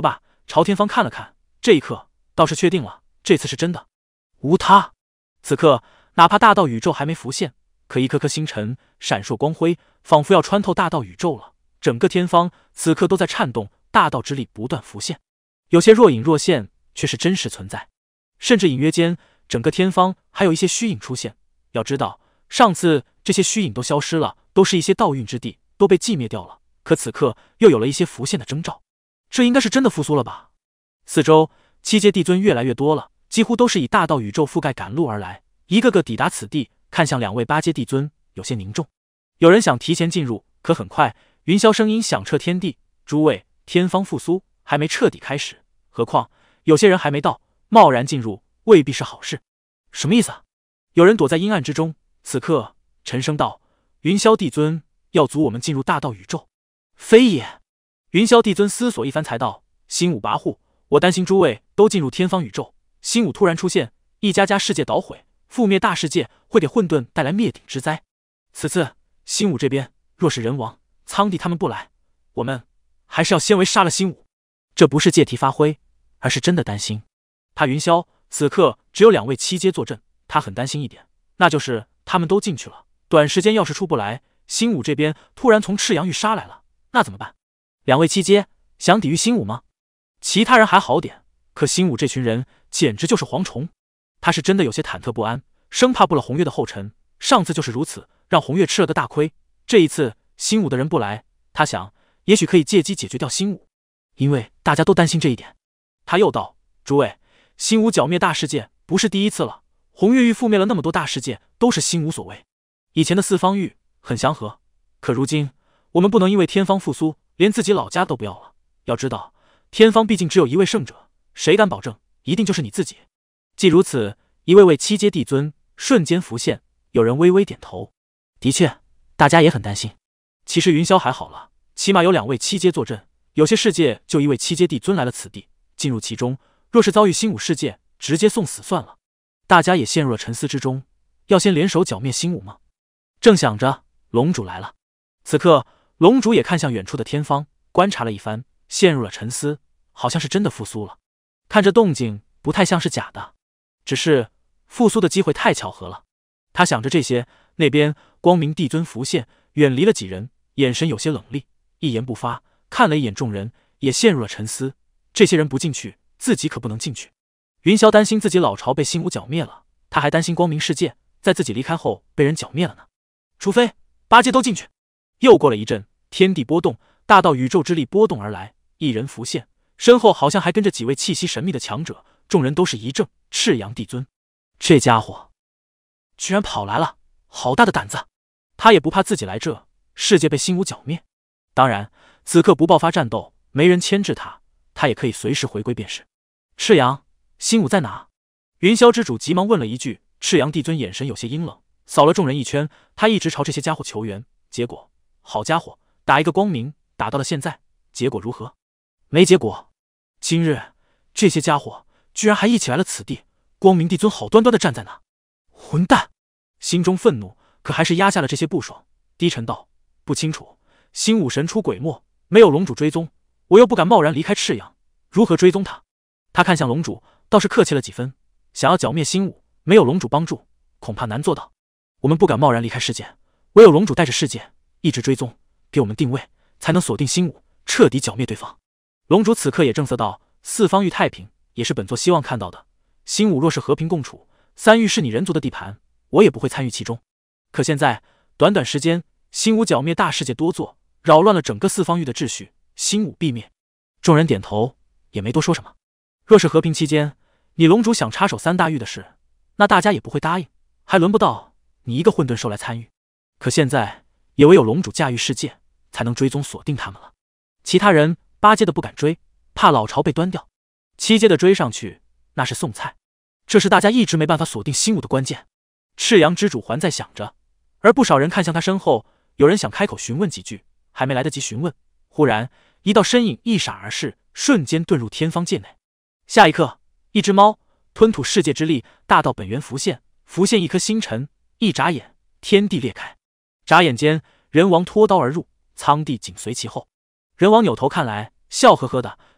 朝天方看了看，这一刻倒是确定了，这次是真的。无他，此刻哪怕大道宇宙还没浮现，可一颗颗星辰闪烁光辉，仿佛要穿透大道宇宙了。整个天方此刻都在颤动，大道之力不断浮现，有些若隐若现，却是真实存在。甚至隐约间，整个天方还有一些虚影出现。要知道，上次这些虚影都消失了，都是一些道运之地，都被寂灭掉了。可此刻又有了一些浮现的征兆，这应该是真的复苏了吧？四周七阶帝尊越来越多了，几乎都是以大道宇宙覆盖赶路而来，一个个抵达此地，看向两位八阶帝尊，有些凝重。有人想提前进入，可很快云霄声音响彻天地：“诸位，天方复苏还没彻底开始，何况有些人还没到，贸然进入未必是好事。”什么意思啊？有人躲在阴暗之中，此刻沉声道：“云霄帝尊要阻我们进入大道宇宙。”非也。云霄帝尊思索一番才道：“星武跋扈，我担心诸位都进入天方宇宙，星武突然出现，一家家世界捣毁，覆灭大世界，会给混沌带来灭顶之灾。此次星武这边若是人亡，苍帝他们不来，我们还是要先为杀了星武。”这不是借题发挥，而是真的担心。他云霄此刻只有两位七阶坐镇，他很担心一点，那就是他们都进去了，短时间要是出不来，星武这边突然从赤阳域杀来了，那怎么办？两位七阶想抵御星武吗？其他人还好点，可星武这群人简直就是蝗虫。他是真的有些忐忑不安，生怕步了红月的后尘。上次就是如此，让红月吃了个大亏。这一次星武的人不来，他想也许可以借机解决掉星武，因为大家都担心这一点。他又道：“诸位，星武剿灭大世界不是第一次了，红月域覆灭了那么多大世界，都是星武所为。以前的四方域很祥和，可如今我们不能因为天方复苏，连自己老家都不要了。要知道，天方毕竟只有一位圣者，谁敢保证一定就是你自己？”既如此，一位位七阶帝尊瞬间浮现，有人微微点头。的确，大家也很担心。其实云霄还好了，起码有两位七阶坐镇，有些世界就一位七阶帝尊来了此地，进入其中，若是遭遇星武世界，直接送死算了。大家也陷入了沉思之中，要先联手剿灭星武吗？正想着，龙主来了。此刻龙主也看向远处的天方，观察了一番，陷入了沉思，好像是真的复苏了。看这动静不太像是假的，只是复苏的机会太巧合了。他想着这些，那边光明帝尊浮现，远离了几人，眼神有些冷厉，一言不发，看了一眼众人，也陷入了沉思。这些人不进去，自己可不能进去。云霄担心自己老巢被星武剿灭了，他还担心光明世界在自己离开后被人剿灭了呢。除非八戒都进去。又过了一阵，天地波动，大道宇宙之力波动而来，一人浮现，身后好像还跟着几位气息神秘的强者，众人都是一怔。赤阳帝尊，这家伙居然跑来了，好大的胆子！他也不怕自己来这世界被星武剿灭。当然，此刻不爆发战斗，没人牵制他，他也可以随时回归便是。赤阳，星武在哪？云霄之主急忙问了一句。赤阳帝尊眼神有些阴冷，扫了众人一圈，他一直朝这些家伙求援，结果好家伙，打一个光明，打到了现在，结果如何？没结果。今日这些家伙居然还一起来了此地，光明帝尊好端端的站在那，混蛋！心中愤怒，可还是压下了这些不爽，低沉道：“不清楚，星武神出鬼没，没有龙主追踪，我又不敢贸然离开赤阳，如何追踪他？”他看向龙主，倒是客气了几分，想要剿灭星武，没有龙主帮助，恐怕难做到。我们不敢贸然离开世界，唯有龙主带着世界一直追踪，给我们定位，才能锁定星武，彻底剿灭对方。龙主此刻也正色道：“四方域太平，也是本座希望看到的。星武若是和平共处，三域是你人族的地盘，我也不会参与其中。可现在短短时间，星武剿灭大世界多座，扰乱了整个四方域的秩序，星武必灭。”众人点头，也没多说什么。若是和平期间，你龙主想插手三大域的事，那大家也不会答应，还轮不到你一个混沌兽来参与。可现在也唯有龙主驾驭世界，才能追踪锁定他们了。其他人八阶的不敢追，怕老巢被端掉；七阶的追上去，那是送菜。这是大家一直没办法锁定星武的关键。赤阳之主还在想着，而不少人看向他身后，有人想开口询问几句，还没来得及询问，忽然一道身影一闪而逝，瞬间遁入天方界内。下一刻，一只猫吞吐世界之力，大道本源浮现，浮现一颗星辰，一眨眼，天地裂开。眨眼间，人王脱刀而入，苍帝紧随其后。人王扭头看来，笑呵呵的，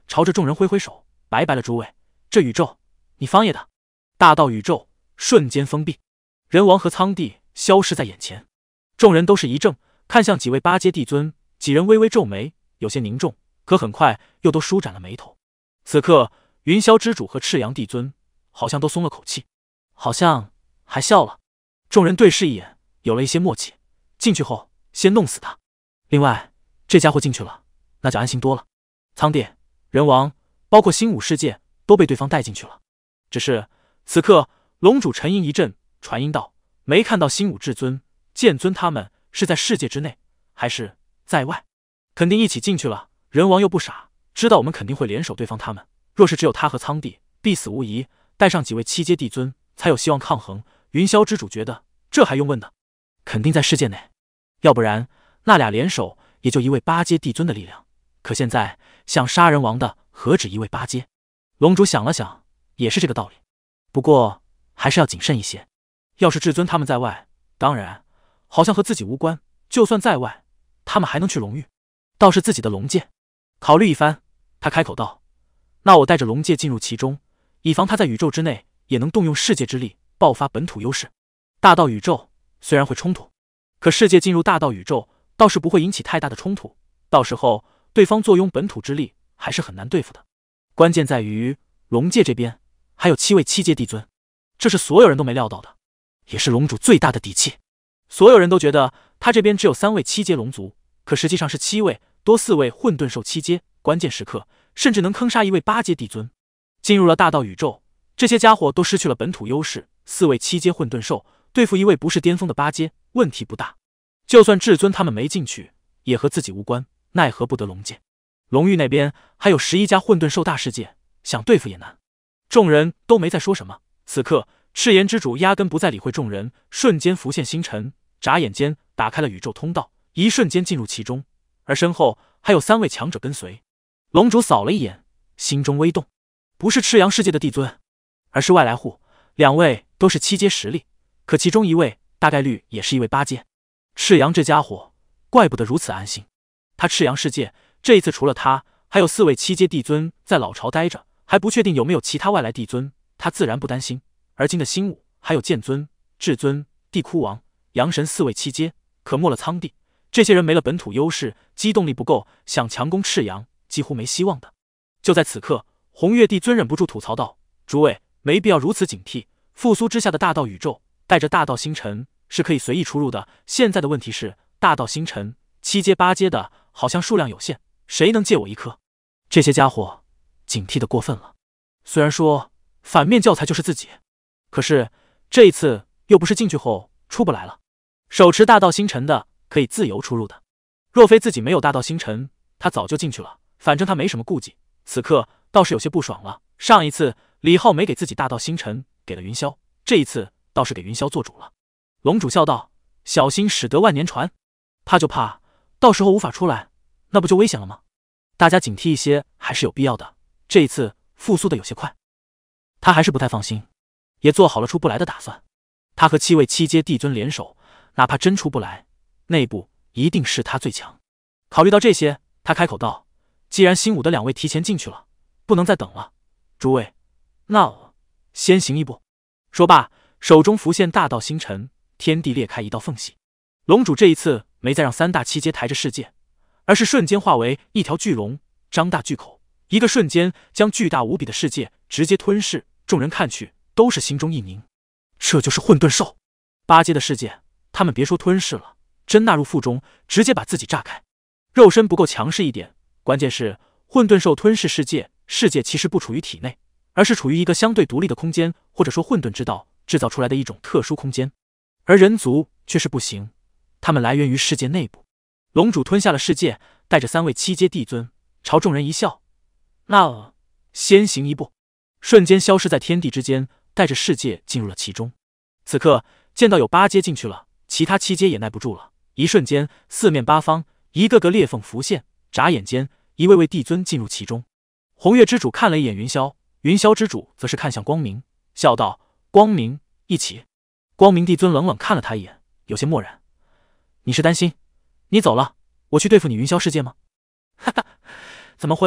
朝着众人挥挥手，拜拜了诸位，这宇宙你方爷的。大道宇宙瞬间封闭，人王和苍帝消失在眼前。众人都是一怔，看向几位八阶帝尊，几人微微皱眉，有些凝重，可很快又都舒展了眉头。此刻云霄之主和赤阳帝尊好像都松了口气，好像还笑了。众人对视一眼，有了一些默契，进去后先弄死他。另外这家伙进去了，那就安心多了。苍帝、人王，包括星武世界都被对方带进去了。只是此刻龙主沉吟一阵，传音道：没看到星武至尊、剑尊他们是在世界之内还是在外？肯定一起进去了。人王又不傻，知道我们肯定会联手对方他们。若是只有他和苍帝，必死无疑。带上几位七阶帝尊，才有希望抗衡。云霄之主觉得这还用问的，肯定在世界内，要不然那俩联手也就一位八阶帝尊的力量。可现在想杀人王的何止一位八阶？龙主想了想，也是这个道理。不过还是要谨慎一些。要是至尊他们在外，当然好像和自己无关，就算在外，他们还能去龙域，倒是自己的龙界。考虑一番，他开口道：那我带着龙界进入其中，以防他在宇宙之内也能动用世界之力爆发本土优势。大道宇宙虽然会冲突，可世界进入大道宇宙倒是不会引起太大的冲突，到时候对方坐拥本土之力还是很难对付的。关键在于龙界这边还有7位七阶帝尊，这是所有人都没料到的，也是龙主最大的底气。所有人都觉得他这边只有3位七阶龙族，可实际上是7位多4位混沌兽七阶，关键时刻甚至能坑杀1位8阶帝尊。进入了大道宇宙，这些家伙都失去了本土优势，4位7阶混沌兽对付1位不是巅峰的8阶，问题不大。就算至尊他们没进去，也和自己无关，奈何不得龙界。龙域那边还有11家混沌兽大世界，想对付也难。众人都没再说什么。此刻赤炎之主压根不再理会众人，瞬间浮现星辰，眨眼间打开了宇宙通道，一瞬间进入其中，而身后还有3位强者跟随。龙主扫了一眼，心中微动，不是赤阳世界的帝尊，而是外来户，2位都是7阶实力，可其中1位大概率也是1位8阶。赤阳这家伙怪不得如此安心，他赤阳世界这一次除了他，还有4位7阶帝尊在老巢待着，还不确定有没有其他外来帝尊，他自然不担心。而今的星武还有剑尊、至尊、地窟王、阳神4位7阶，可没了苍帝，这些人没了本土优势，机动力不够，想强攻赤阳几乎没希望的。就在此刻，红月帝尊忍不住吐槽道：诸位没必要如此警惕，复苏之下的大道宇宙带着大道星辰是可以随意出入的，现在的问题是大道星辰7阶8阶的好像数量有限，谁能借我1颗？这些家伙警惕的过分了。虽然说反面教材就是自己，可是这一次又不是进去后出不来了。手持大道星辰的可以自由出入的，若非自己没有大道星辰，他早就进去了，反正他没什么顾忌。此刻倒是有些不爽了，上一次李浩没给自己大道星辰，给了云霄，这一次倒是给云霄做主了。龙主笑道：小心使得万年船，怕就怕到时候无法出来，那不就危险了吗？大家警惕一些还是有必要的，这一次复苏的有些快。他还是不太放心，也做好了出不来的打算。他和7位7阶帝尊联手，哪怕真出不来，内部一定是他最强。考虑到这些，他开口道：既然星武的2位提前进去了，不能再等了，诸位，那我先行一步。说罢，手中浮现大道星辰，天地裂开一道缝隙。龙主这一次没再让3大7阶抬着世界，而是瞬间化为一条巨龙，张大巨口，一个瞬间将巨大无比的世界直接吞噬。众人看去都是心中一凝，这就是混沌兽8阶的世界，他们别说吞噬了，真纳入腹中，直接把自己炸开。肉身不够强势一点，关键是混沌兽吞噬世界，世界其实不处于体内，而是处于一个相对独立的空间，或者说混沌之道制造出来的一种特殊空间。而人族却是不行，他们来源于世界内部。龙主吞下了世界，带着3位7阶帝尊，朝众人一笑：那先行一步。瞬间消失在天地之间，带着世界进入了其中。此刻见到有8阶进去了，其他7阶也耐不住了，一瞬间四面八方一个个裂缝浮现，眨眼间一位位帝尊进入其中。红月之主看了一眼云霄，云霄之主则是看向光明，笑道：光明一起。光明帝尊冷冷看了他一眼，有些漠然：你是担心你走了我去对付你云霄世界吗？哈哈，怎么会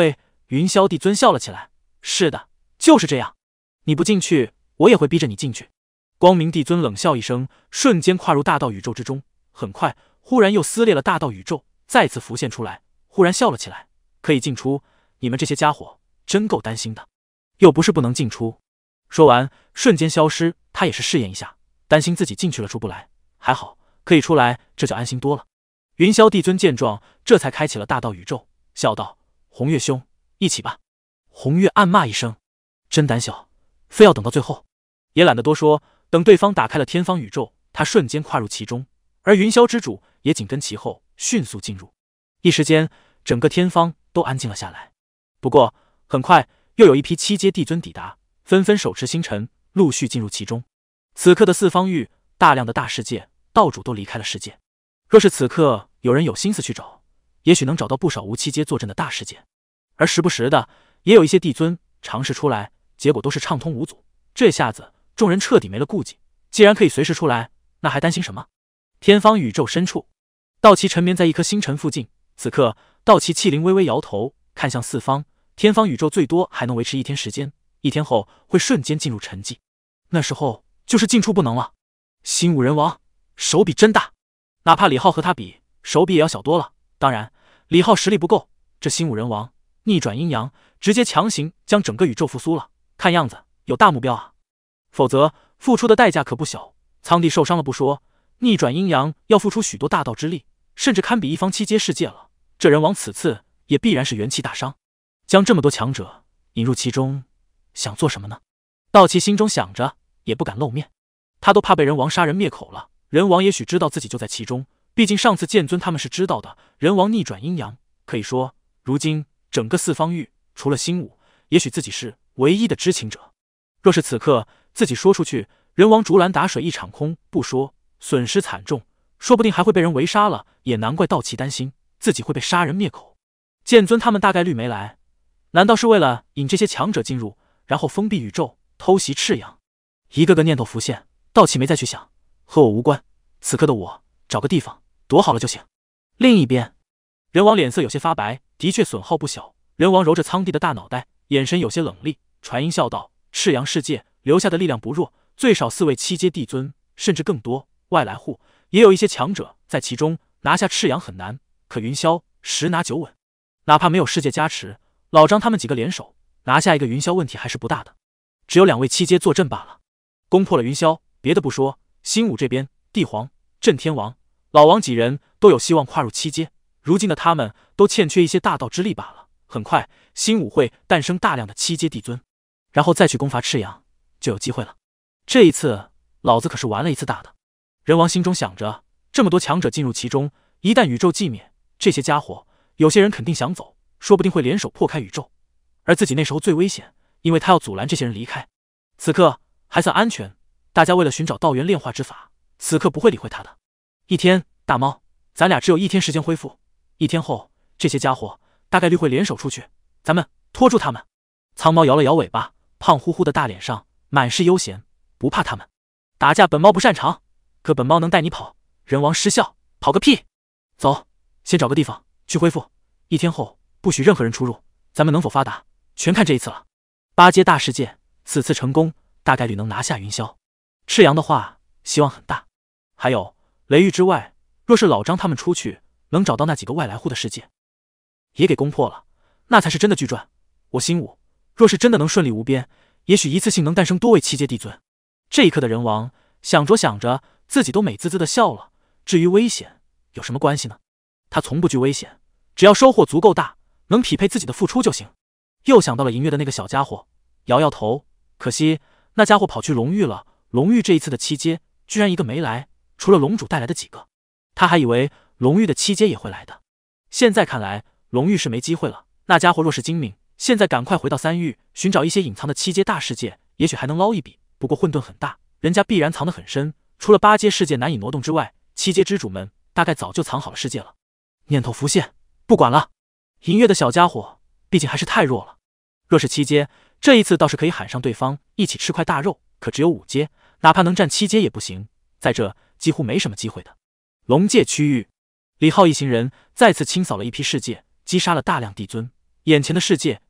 云霄帝尊笑了起来：“是的，就是这样。你不进去，我也会逼着你进去。”光明帝尊冷笑一声，瞬间跨入大道宇宙之中。很快，忽然又撕裂了大道宇宙，再次浮现出来，忽然笑了起来：“可以进出，你们这些家伙真够担心的。又不是不能进出。”说完，瞬间消失。他也是试验一下，担心自己进去了出不来，还好可以出来，这就安心多了。云霄帝尊见状，这才开启了大道宇宙，笑道：“红月兄，一起吧。”红月暗骂一声：“真胆小，非要等到最后。”也懒得多说，等对方打开了天方宇宙，他瞬间跨入其中，而云霄之主也紧跟其后，迅速进入。一时间，整个天方都安静了下来。不过很快又有一批七阶帝尊抵达，纷纷手持星辰，陆续进入其中。此刻的四方域，大量的大世界道主都离开了世界。若是此刻有人有心思去找，也许能找到不少无七阶坐镇的大世界。而时不时的也有一些帝尊尝试出来，结果都是畅通无阻。这下子众人彻底没了顾忌，既然可以随时出来，那还担心什么？天方宇宙深处，道奇沉眠在一颗星辰附近。此刻道奇气灵微微摇头，看向四方。天方宇宙最多还能维持1天时间，1天后会瞬间进入沉寂，那时候就是进出不能了。新武人王手笔真大，哪怕李浩和他比，手笔也要小多了。当然李浩实力不够，这新武人王逆转阴阳，直接强行将整个宇宙复苏了，看样子有大目标啊。否则付出的代价可不小，苍帝受伤了不说，逆转阴阳要付出许多大道之力，甚至堪比一方七阶世界了。这人王此次也必然是元气大伤，将这么多强者引入其中，想做什么呢？道奇心中想着，也不敢露面，他都怕被人王杀人灭口了。人王也许知道自己就在其中，毕竟上次剑尊他们是知道的。人王逆转阴阳，可以说如今整个四方域除了新武，也许自己是唯一的知情者。若是此刻自己说出去，人王竹篮打水一场空，不说损失惨重，说不定还会被人围杀了。也难怪道奇担心自己会被杀人灭口。剑尊他们大概率没来，难道是为了引这些强者进入，然后封闭宇宙，偷袭赤阳？一个个念头浮现，道奇没再去想，和我无关。此刻的我找个地方躲好了就行。另一边，人王脸色有些发白，的确损耗不小。人王揉着苍帝的大脑袋，眼神有些冷厉，传音笑道：“赤阳世界留下的力量不弱，最少4位七阶帝尊，甚至更多。外来户也有一些强者在其中，拿下赤阳很难。可云霄10拿9稳，哪怕没有世界加持，老张他们几个联手拿下一个云霄问题还是不大的。只有2位七阶坐镇罢了。攻破了云霄，别的不说，新武这边帝皇、震天王、老王几人都有希望跨入七阶。如今的他们都欠缺一些大道之力罢了。很快，新武会诞生大量的七阶帝尊，然后再去攻伐赤阳，就有机会了。这一次，老子可是玩了一次大的。”人王心中想着，这么多强者进入其中，一旦宇宙寂灭，这些家伙有些人肯定想走，说不定会联手破开宇宙，而自己那时候最危险，因为他要阻拦这些人离开。此刻还算安全，大家为了寻找道元炼化之法，此刻不会理会他的。1天，大猫，咱俩只有1天时间恢复，1天后这些家伙大概率会联手出去，咱们拖住他们。苍猫摇了摇尾巴，胖乎乎的大脸上满是悠闲，不怕他们打架，本猫不擅长，可本猫能带你跑。人王失笑，跑个屁！走，先找个地方去恢复，1天后不许任何人出入，咱们能否发达，全看这一次了。8阶大世界，此次成功，大概率能拿下云霄。赤阳的话，希望很大。还有雷域之外，若是老张他们出去，能找到那几个外来户的世界，也给攻破了，那才是真的巨赚。我新武若是真的能顺利无边，也许一次性能诞生多位七阶帝尊。这一刻的人王想着想着，自己都美滋滋的笑了。至于危险有什么关系呢？他从不惧危险，只要收获足够大，能匹配自己的付出就行。又想到了银月的那个小家伙，摇摇头，可惜那家伙跑去龙域了。龙域这一次的七阶居然一个没来，除了龙主带来的几个，他还以为龙域的七阶也会来的。现在看来龙域是没机会了。那家伙若是精明，现在赶快回到3域，寻找一些隐藏的七阶大世界，也许还能捞一笔。不过混沌很大，人家必然藏得很深，除了8阶世界难以挪动之外，七阶之主们大概早就藏好了世界了。念头浮现，不管了，银月的小家伙毕竟还是太弱了。若是7阶，这一次倒是可以喊上对方一起吃块大肉，可只有5阶，哪怕能战7阶也不行，在这几乎没什么机会的。龙界区域，李浩一行人再次清扫了一批世界，击杀了大量帝尊。眼前的世界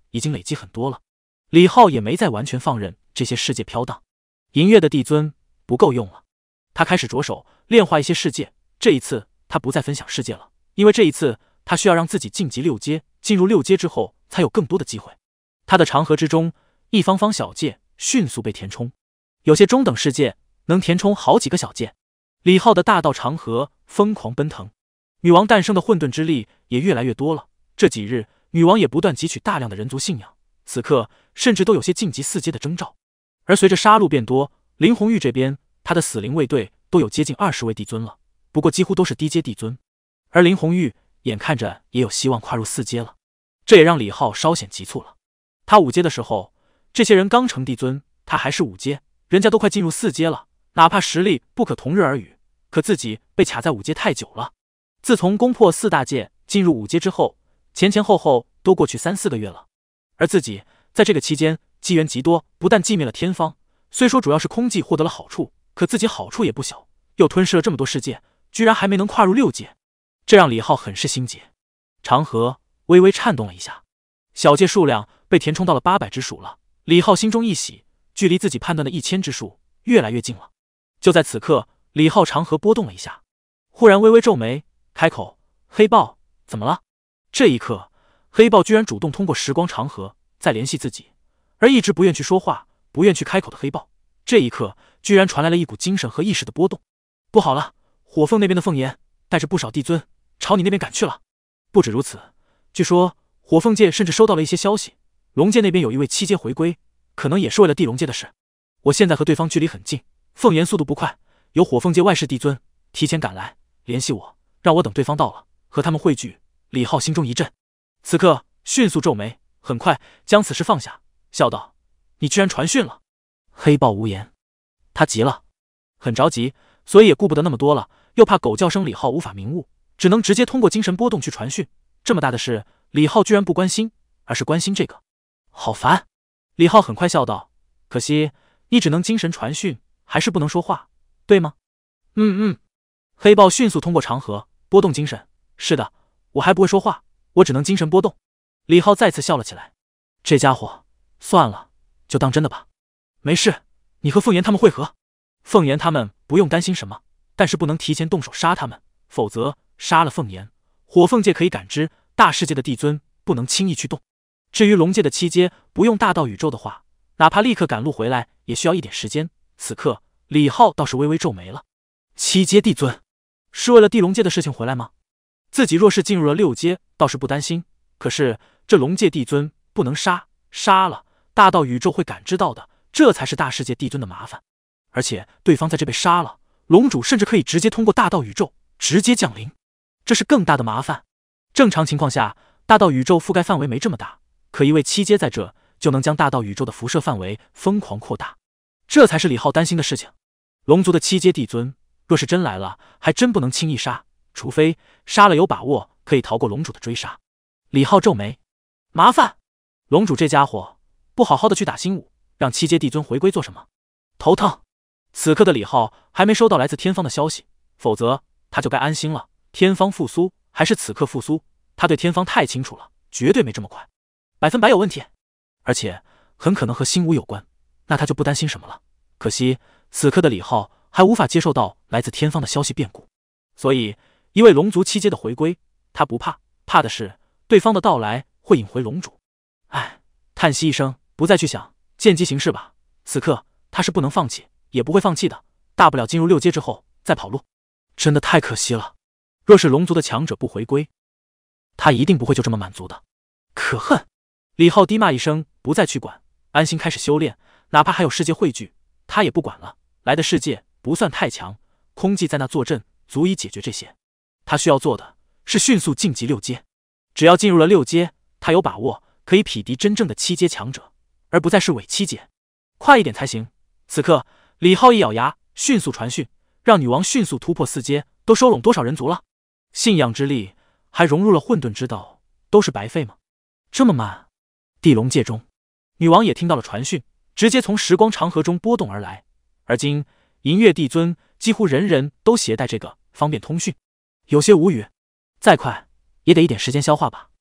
已经累积很多了。李浩也没再完全放任这些世界飘荡。银月的帝尊不够用了，他开始着手炼化一些世界。这一次他不再分享世界了，因为这一次他需要让自己晋级6阶，进入6阶之后才有更多的机会。他的长河之中，一方方小界迅速被填充，有些中等世界能填充好几个小界。李浩的大道长河疯狂奔腾，女王诞生的混沌之力也越来越多了。这几日，女王也不断汲取大量的人族信仰，此刻甚至都有些晋级4阶的征兆。而随着杀戮变多，林红玉这边他的死灵卫队都有接近20位帝尊了，不过几乎都是低阶帝尊。而林红玉眼看着也有希望跨入4阶了，这也让李浩稍显急促了。他5阶的时候，这些人刚成帝尊，他还是5阶，人家都快进入4阶了，哪怕实力不可同日而语，可自己被卡在5阶太久了。自从攻破4大界进入5阶之后，前前后后都过去3、4个月了，而自己在这个期间机缘极多，不但寂灭了天方，虽说主要是空寂获得了好处，可自己好处也不小，又吞噬了这么多世界，居然还没能跨入6阶，这让李浩很是心结。长河微微颤动了一下，小界数量被填充到了800之数了。李浩心中一喜，距离自己判断的1000之数越来越近了。就在此刻，李浩长河波动了一下，忽然微微皱眉，开口：“黑豹，怎么了？”这一刻，黑豹居然主动通过时光长河在联系自己，而一直不愿去说话、不愿去开口的黑豹，这一刻居然传来了一股精神和意识的波动。不好了，火凤那边的凤炎带着不少帝尊朝你那边赶去了。不止如此，据说火凤界甚至收到了一些消息，龙界那边有一位7阶回归，可能也是为了地龙界的事。我现在和对方距离很近，凤炎速度不快，有火凤界外世帝尊提前赶来联系我，让我等对方到了和他们汇聚。李浩心中一震，此刻迅速皱眉，很快将此事放下，笑道：“你居然传讯了？”黑豹无言，他急了，很着急，所以也顾不得那么多了，又怕狗叫声李浩无法明悟，只能直接通过精神波动去传讯。这么大的事，李浩居然不关心，而是关心这个，好烦。李浩很快笑道：“可惜你只能精神传讯，还是不能说话，对吗？”黑豹迅速通过长河波动精神，是的，我还不会说话，我只能精神波动。李浩再次笑了起来，这家伙，算了，就当真的吧。没事，你和凤炎他们会合，凤炎他们不用担心什么，但是不能提前动手杀他们，否则杀了凤炎，火凤界可以感知大世界的帝尊不能轻易去动。至于龙界的7阶不用大道宇宙的话，哪怕立刻赶路回来也需要一点时间。此刻李浩倒是微微皱眉了，7阶帝尊是为了地龙界的事情回来吗？自己若是进入了6阶倒是不担心，可是这龙界帝尊不能杀，杀了大道宇宙会感知到的，这才是大世界帝尊的麻烦。而且对方在这被杀了，龙主甚至可以直接通过大道宇宙直接降临，这是更大的麻烦。正常情况下，大道宇宙覆盖范围没这么大，可一位7阶在这就能将大道宇宙的辐射范围疯狂扩大，这才是李浩担心的事情。龙族的7阶帝尊若是真来了，还真不能轻易杀，除非杀了有把握可以逃过龙主的追杀。李浩皱眉，麻烦，龙主这家伙不好好的去打新武，让7阶帝尊回归做什么？头疼。此刻的李浩还没收到来自天方的消息，否则他就该安心了。天方复苏还是此刻复苏，他对天方太清楚了，绝对没这么快，100%有问题，而且很可能和新武有关，那他就不担心什么了。可惜此刻的李浩还无法接受到来自天方的消息变故，所以一位龙族7阶的回归他不怕，怕的是对方的到来会引回龙主。唉，叹息一声，不再去想，见机行事吧。此刻他是不能放弃，也不会放弃的，大不了进入6阶之后再跑路。真的太可惜了，若是龙族的强者不回归，他一定不会就这么满足的。可恨！李浩低骂一声，不再去管，安心开始修炼，哪怕还有世界汇聚，他也不管了。来的世界不算太强，空寂在那坐镇，足以解决这些。他需要做的是迅速晋级6阶，只要进入了6阶，他有把握可以匹敌真正的7阶强者，而不再是伪7阶。快一点才行。此刻李浩一咬牙，迅速传讯，让女王迅速突破4阶。都收拢多少人族了？信仰之力还融入了混沌之道，都是白费吗？这么慢？地龙界中，女王也听到了传讯，直接从时光长河中波动而来。而今银月帝尊几乎人人都携带这个，方便通讯，有些无语。再快也得一点时间消化吧。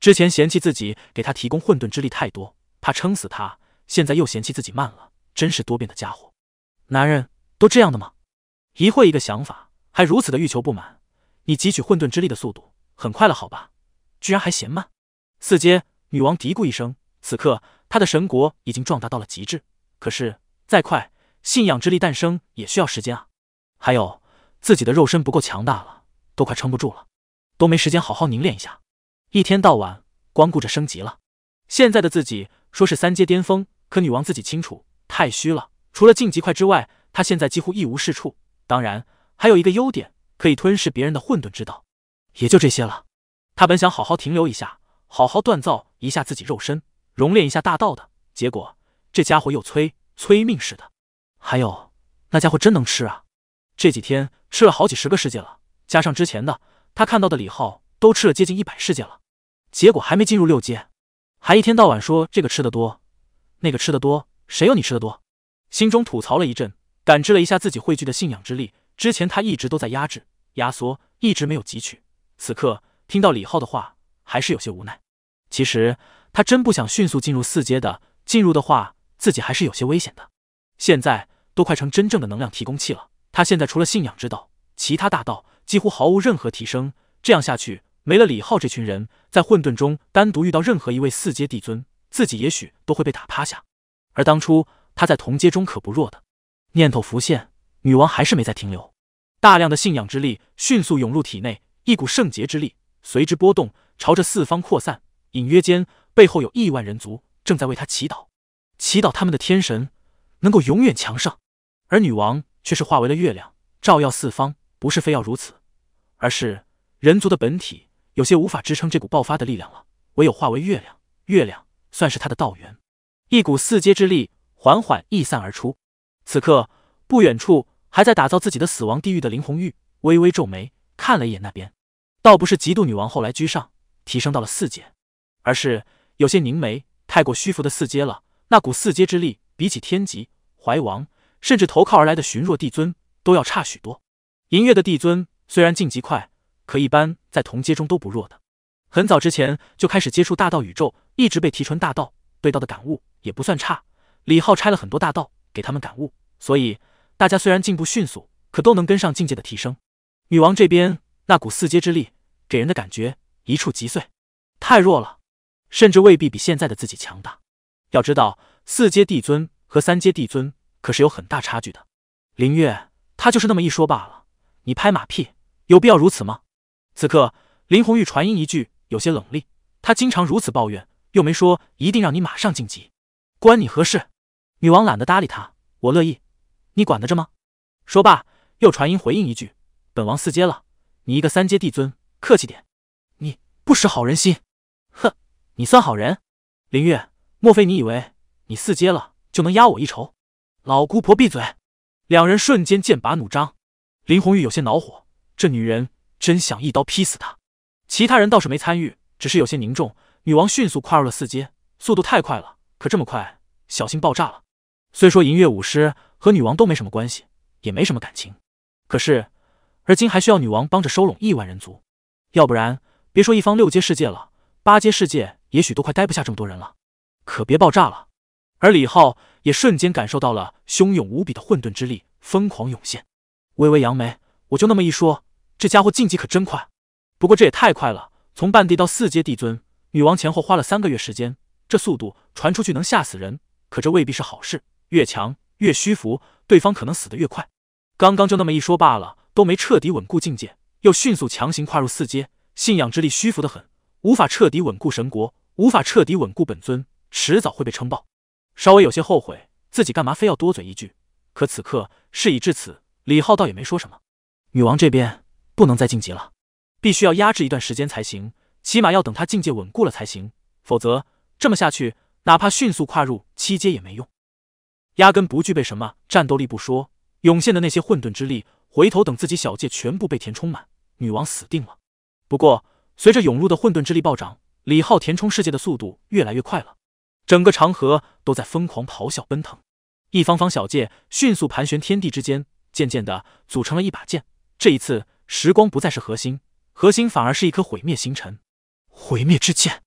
之前嫌弃自己给他提供混沌之力太多，怕撑死他，现在又嫌弃自己慢了，真是多变的家伙。男人都这样的吗？一会一个想法，还如此的欲求不满。你汲取混沌之力的速度很快了，好吧？居然还嫌慢。四阶女王嘀咕一声，此刻她的神国已经壮大到了极致，可是再快，信仰之力诞生也需要时间啊。还有自己的肉身不够强大了，都快撑不住了，都没时间好好凝练一下，一天到晚光顾着升级了。现在的自己说是3阶巅峰，可女王自己清楚，太虚了。除了晋级快之外，她现在几乎一无是处。当然还有一个优点，可以吞噬别人的混沌之道，也就这些了。她本想好好停留一下，好好锻造一下自己肉身，熔炼一下大道的，结果这家伙又催命似的。还有那家伙真能吃啊，这几天吃了好几10个世界了，加上之前的他看到的李浩都吃了接近100世界了，结果还没进入6阶，还一天到晚说这个吃得多，那个吃得多，谁有你吃得多？心中吐槽了一阵，感知了一下自己汇聚的信仰之力，之前他一直都在压制压缩，一直没有汲取，此刻听到李浩的话还是有些无奈。其实他真不想迅速进入4阶的，进入的话自己还是有些危险的。现在都快成真正的能量提供器了，他现在除了信仰之道，其他大道几乎毫无任何提升，这样下去没了李浩这群人，在混沌中单独遇到任何一位4阶帝尊，自己也许都会被打趴下。而当初他在同阶中可不弱的念头浮现，女王还是没再停留，大量的信仰之力迅速涌入体内，一股圣洁之力随之波动，朝着四方扩散，隐约间背后有亿万人族正在为他祈祷，祈祷他们的天神能够永远强盛。而女王却是化为了月亮，照耀四方，不是非要如此，而是人族的本体有些无法支撑这股爆发的力量了，唯有化为月亮，月亮算是他的道源。一股4阶之力缓缓溢散而出。此刻不远处还在打造自己的死亡地狱的林红玉微微皱眉，看了一眼那边，倒不是嫉妒女王后来居上提升到了4阶，而是有些凝眉，太过虚浮的4阶了。那股4阶之力比起天极、怀王甚至投靠而来的寻弱帝尊都要差许多。银月的帝尊虽然晋级快，可一般在同阶中都不弱的，很早之前就开始接触大道宇宙，一直被提纯大道，对道的感悟也不算差。李浩拆了很多大道给他们感悟，所以大家虽然进步迅速，可都能跟上境界的提升。女王这边那股4阶之力给人的感觉一触即碎，太弱了，甚至未必比现在的自己强大。要知道4阶帝尊和3阶帝尊可是有很大差距的。林月他就是那么一说罢了，你拍马屁有必要如此吗？此刻林红玉传音一句，有些冷厉，他经常如此抱怨，又没说一定让你马上晋级，关你何事？女王懒得搭理他，我乐意，你管得着吗？说罢又传音回应一句，本王4阶了，你一个3阶帝尊，客气点，你不识好人心。哼，你算好人？林月，莫非你以为你4阶了就能压我一筹？老姑婆闭嘴！两人瞬间剑拔弩张。林红玉有些恼火，这女人真想一刀劈死她。其他人倒是没参与，只是有些凝重。女王迅速跨入了4阶，速度太快了，可这么快小心爆炸了。虽说银月武师和女王都没什么关系，也没什么感情，可是而今还需要女王帮着收拢亿万人族，要不然别说一方6阶世界了，8阶世界也许都快待不下这么多人了，可别爆炸了。而李浩也瞬间感受到了汹涌无比的混沌之力疯狂涌现，微微扬眉，我就那么一说，这家伙晋级可真快，不过这也太快了，从半帝到4阶帝尊，女王前后花了3个月时间，这速度传出去能吓死人，可这未必是好事，越强越虚浮，对方可能死得越快。刚刚就那么一说罢了，都没彻底稳固境界，又迅速强行跨入4阶，信仰之力虚浮得很，无法彻底稳固神国，无法彻底稳固本尊，迟早会被撑爆。稍微有些后悔自己干嘛非要多嘴一句，可此刻事已至此，李浩倒也没说什么。女王这边不能再晋级了，必须要压制一段时间才行，起码要等他境界稳固了才行，否则这么下去，哪怕迅速跨入7阶也没用，压根不具备什么战斗力不说，涌现的那些混沌之力，回头等自己小界全部被填充满，女王死定了。不过随着涌入的混沌之力暴涨，李浩填充世界的速度越来越快了，整个长河都在疯狂咆哮奔腾，一方方小界迅速盘旋天地之间，渐渐的组成了一把剑。这一次时光不再是核心，核心反而是一颗毁灭星辰。毁灭之剑，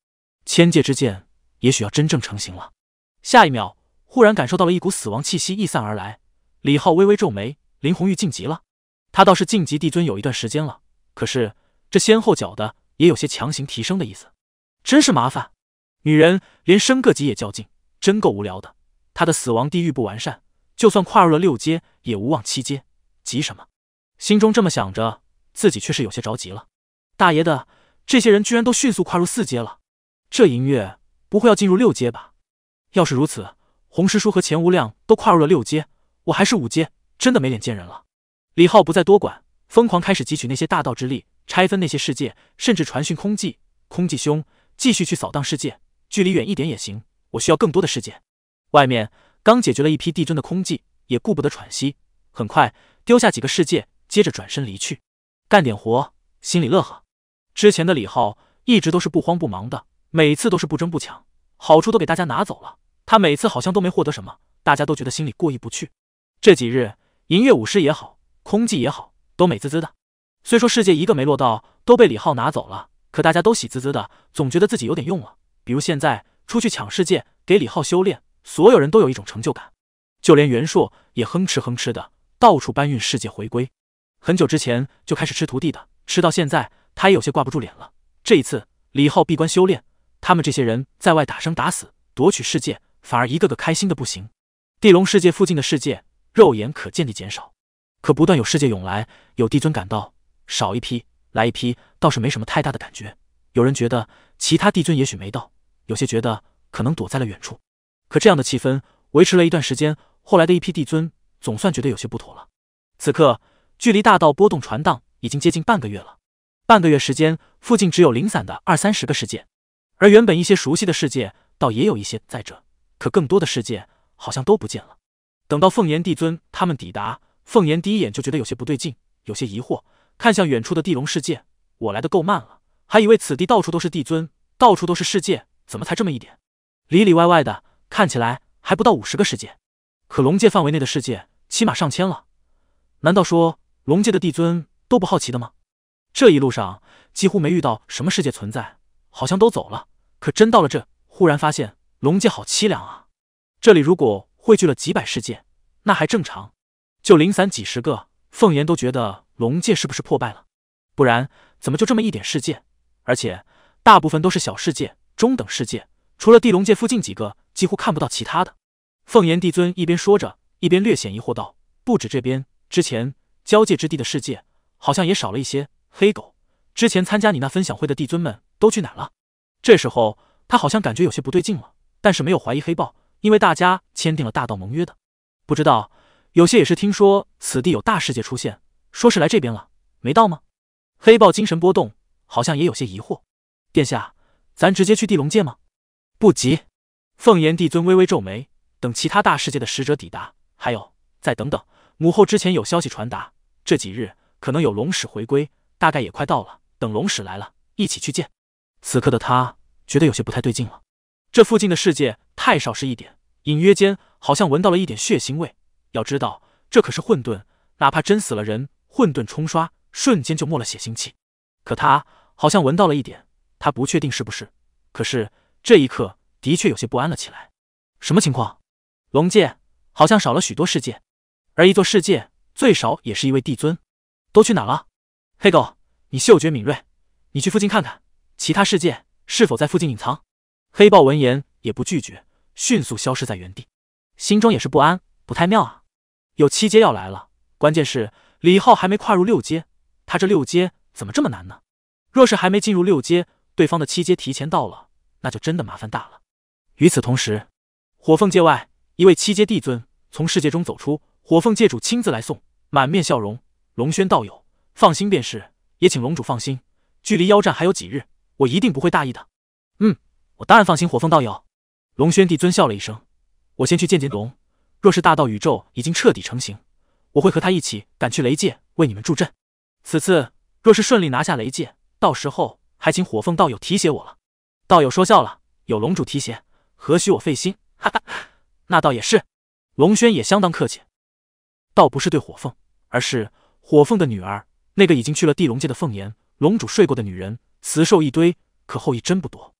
千界之剑也许要真正成型了。下一秒，忽然感受到了一股死亡气息溢散而来，李浩微微皱眉，林红玉晋级了。他倒是晋级帝尊有一段时间了，可是这先后脚的也有些强行提升的意思，真是麻烦。女人连升个级也较劲，真够无聊的。她的死亡地狱不完善，就算跨入了6阶，也无望7阶，急什么？心中这么想着，自己却是有些着急了。大爷的，这些人居然都迅速跨入4阶了，这银月不会要进入6阶吧？要是如此，洪师叔和钱无量都跨入了6阶，我还是5阶，真的没脸见人了。李浩不再多管，疯狂开始汲取那些大道之力，拆分那些世界，甚至传讯空寂。空寂兄，继续去扫荡世界，距离远一点也行，我需要更多的世界。外面刚解决了一批帝尊的空寂，也顾不得喘息，很快丢下几个世界，接着转身离去，干点活，心里乐呵。之前的李浩一直都是不慌不忙的，每次都是不争不抢，好处都给大家拿走了，他每次好像都没获得什么，大家都觉得心里过意不去。这几日银月武师也好，空寂也好，都美滋滋的。虽说世界一个没落到，都被李浩拿走了，可大家都喜滋滋的，总觉得自己有点用了。比如现在出去抢世界，给李浩修炼，所有人都有一种成就感。就连袁硕也哼哧哼哧的到处搬运世界回归。很久之前就开始吃徒弟的，吃到现在他也有些挂不住脸了。这一次李浩闭关修炼，他们这些人在外打生打死夺取世界，反而一个个开心的不行。地龙世界附近的世界肉眼可见地减少，可不断有世界涌来，有帝尊赶到，少一批来一批，倒是没什么太大的感觉。有人觉得其他帝尊也许没到，有些觉得可能躲在了远处。可这样的气氛维持了一段时间，后来的一批帝尊总算觉得有些不妥了。此刻距离大道波动传荡已经接近半个月了，半个月时间，附近只有零散的20-30个世界，而原本一些熟悉的世界倒也有一些在这，可更多的世界好像都不见了。等到凤炎帝尊他们抵达，凤炎第一眼就觉得有些不对劲，有些疑惑，看向远处的地龙世界，我来的够慢了，还以为此地到处都是帝尊，到处都是世界，怎么才这么一点？里里外外的看起来还不到50个世界，可龙界范围内的世界起码上千了。难道说龙界的帝尊都不好奇的吗？这一路上几乎没遇到什么世界存在，好像都走了。可真到了这，忽然发现龙界好凄凉啊！这里如果汇聚了几百世界，那还正常，就零散几十个，凤炎都觉得龙界是不是破败了？不然怎么就这么一点世界？而且大部分都是小世界、中等世界，除了地龙界附近几个，几乎看不到其他的。凤炎帝尊一边说着，一边略显疑惑道：“不止这边，之前交界之地的世界好像也少了一些。黑狗，之前参加你那分享会的帝尊们都去哪了？”这时候他好像感觉有些不对劲了，但是没有怀疑黑豹，因为大家签订了大道盟约的。不知道有些也是听说此地有大世界出现，说是来这边了，没到吗？黑豹精神波动，好像也有些疑惑。殿下，咱直接去地龙界吗？不急。凤炎帝尊微微皱眉，等其他大世界的使者抵达，还有再等等，母后之前有消息传达，这几日可能有龙使回归，大概也快到了，等龙使来了一起去见。此刻的他觉得有些不太对劲了，这附近的世界太少是一点，隐约间好像闻到了一点血腥味。要知道这可是混沌，哪怕真死了人，混沌冲刷瞬间就没了血腥气。可他好像闻到了一点，他不确定是不是，可是这一刻的确有些不安了起来。什么情况？龙界好像少了许多世界，而一座世界最少也是一位帝尊，都去哪了？黑狗，你嗅觉敏锐，你去附近看看，其他世界是否在附近隐藏？黑豹闻言也不拒绝，迅速消失在原地，心中也是不安，不太妙啊。有7阶要来了，关键是李浩还没跨入6阶，他这6阶怎么这么难呢？若是还没进入6阶，对方的7阶提前到了，那就真的麻烦大了。与此同时，火凤界外，一位7阶帝尊从世界中走出，火凤界主亲自来送，满面笑容。龙轩道友，放心便是，也请龙主放心，距离妖战还有几日，我一定不会大意的。我当然放心，火凤道友。龙轩帝尊笑了一声，我先去见见龙，若是大道宇宙已经彻底成型，我会和他一起赶去雷界为你们助阵。此次若是顺利拿下雷界，到时候还请火凤道友提携我了。道友说笑了，有龙主提携，何须我费心？哈哈，那倒也是。龙轩也相当客气，倒不是对火凤，而是火凤的女儿，那个已经去了地龙界的凤炎，龙主睡过的女人，雌兽一堆，可后裔真不多。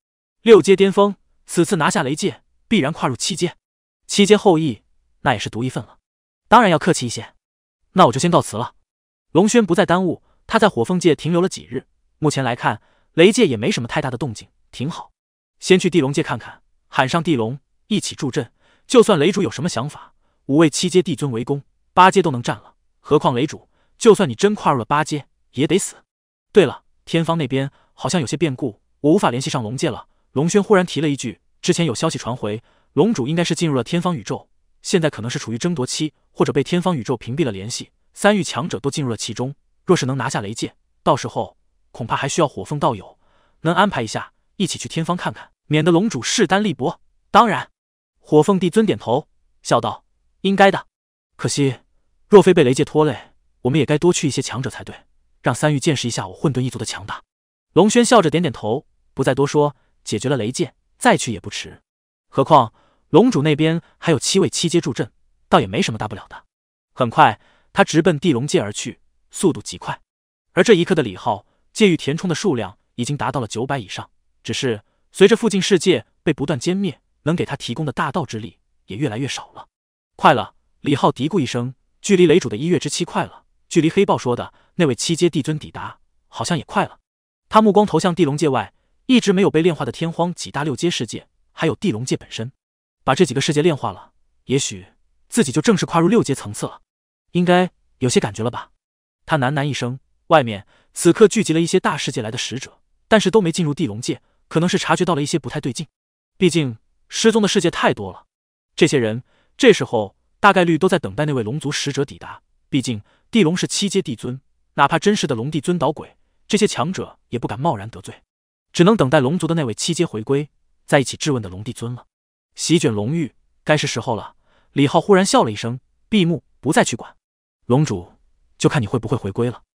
6阶巅峰，此次拿下雷界，必然跨入7阶。7阶后裔，那也是独一份了，当然要客气一些。那我就先告辞了。龙轩不再耽误，他在火凤界停留了几日，目前来看，雷界也没什么太大的动静，挺好。先去地龙界看看，喊上地龙一起助阵，就算雷主有什么想法，5位7阶帝尊围攻，8阶都能战了。何况雷主，就算你真跨入了8阶，也得死。对了，天方那边好像有些变故，我无法联系上龙界了。龙轩忽然提了一句，之前有消息传回，龙主应该是进入了天方宇宙，现在可能是处于争夺期，或者被天方宇宙屏蔽了联系，3域强者都进入了其中。若是能拿下雷界，到时候恐怕还需要火凤道友能安排一下，一起去天方看看，免得龙主势单力薄。当然，火凤帝尊点头笑道：“应该的。可惜，若非被雷界拖累，我们也该多去一些强者才对，让3域见识一下我混沌一族的强大。”龙轩笑着点点头，不再多说，解决了雷界，再去也不迟。何况龙主那边还有7位7阶助阵，倒也没什么大不了的。很快，他直奔地龙界而去，速度极快。而这一刻的李浩，界域填充的数量已经达到了900以上，只是随着附近世界被不断歼灭，能给他提供的大道之力也越来越少了。快了，李浩嘀咕一声，距离雷主的1月之期快了，距离黑豹说的那位7阶帝尊抵达好像也快了。他目光投向地龙界外，一直没有被炼化的天荒几大6阶世界，还有地龙界本身，把这几个世界炼化了，也许自己就正式跨入6阶层次了，应该有些感觉了吧。他喃喃一声，外面此刻聚集了一些大世界来的使者，但是都没进入地龙界，可能是察觉到了一些不太对劲，毕竟失踪的世界太多了。这些人这时候大概率都在等待那位龙族使者抵达，毕竟地龙是7阶帝尊，哪怕真实的龙帝尊捣鬼，这些强者也不敢贸然得罪，只能等待龙族的那位7阶回归，在一起质问的龙帝尊了。席卷龙域，该是时候了。李浩忽然笑了一声，闭目不再去管。龙主，就看你会不会回归了。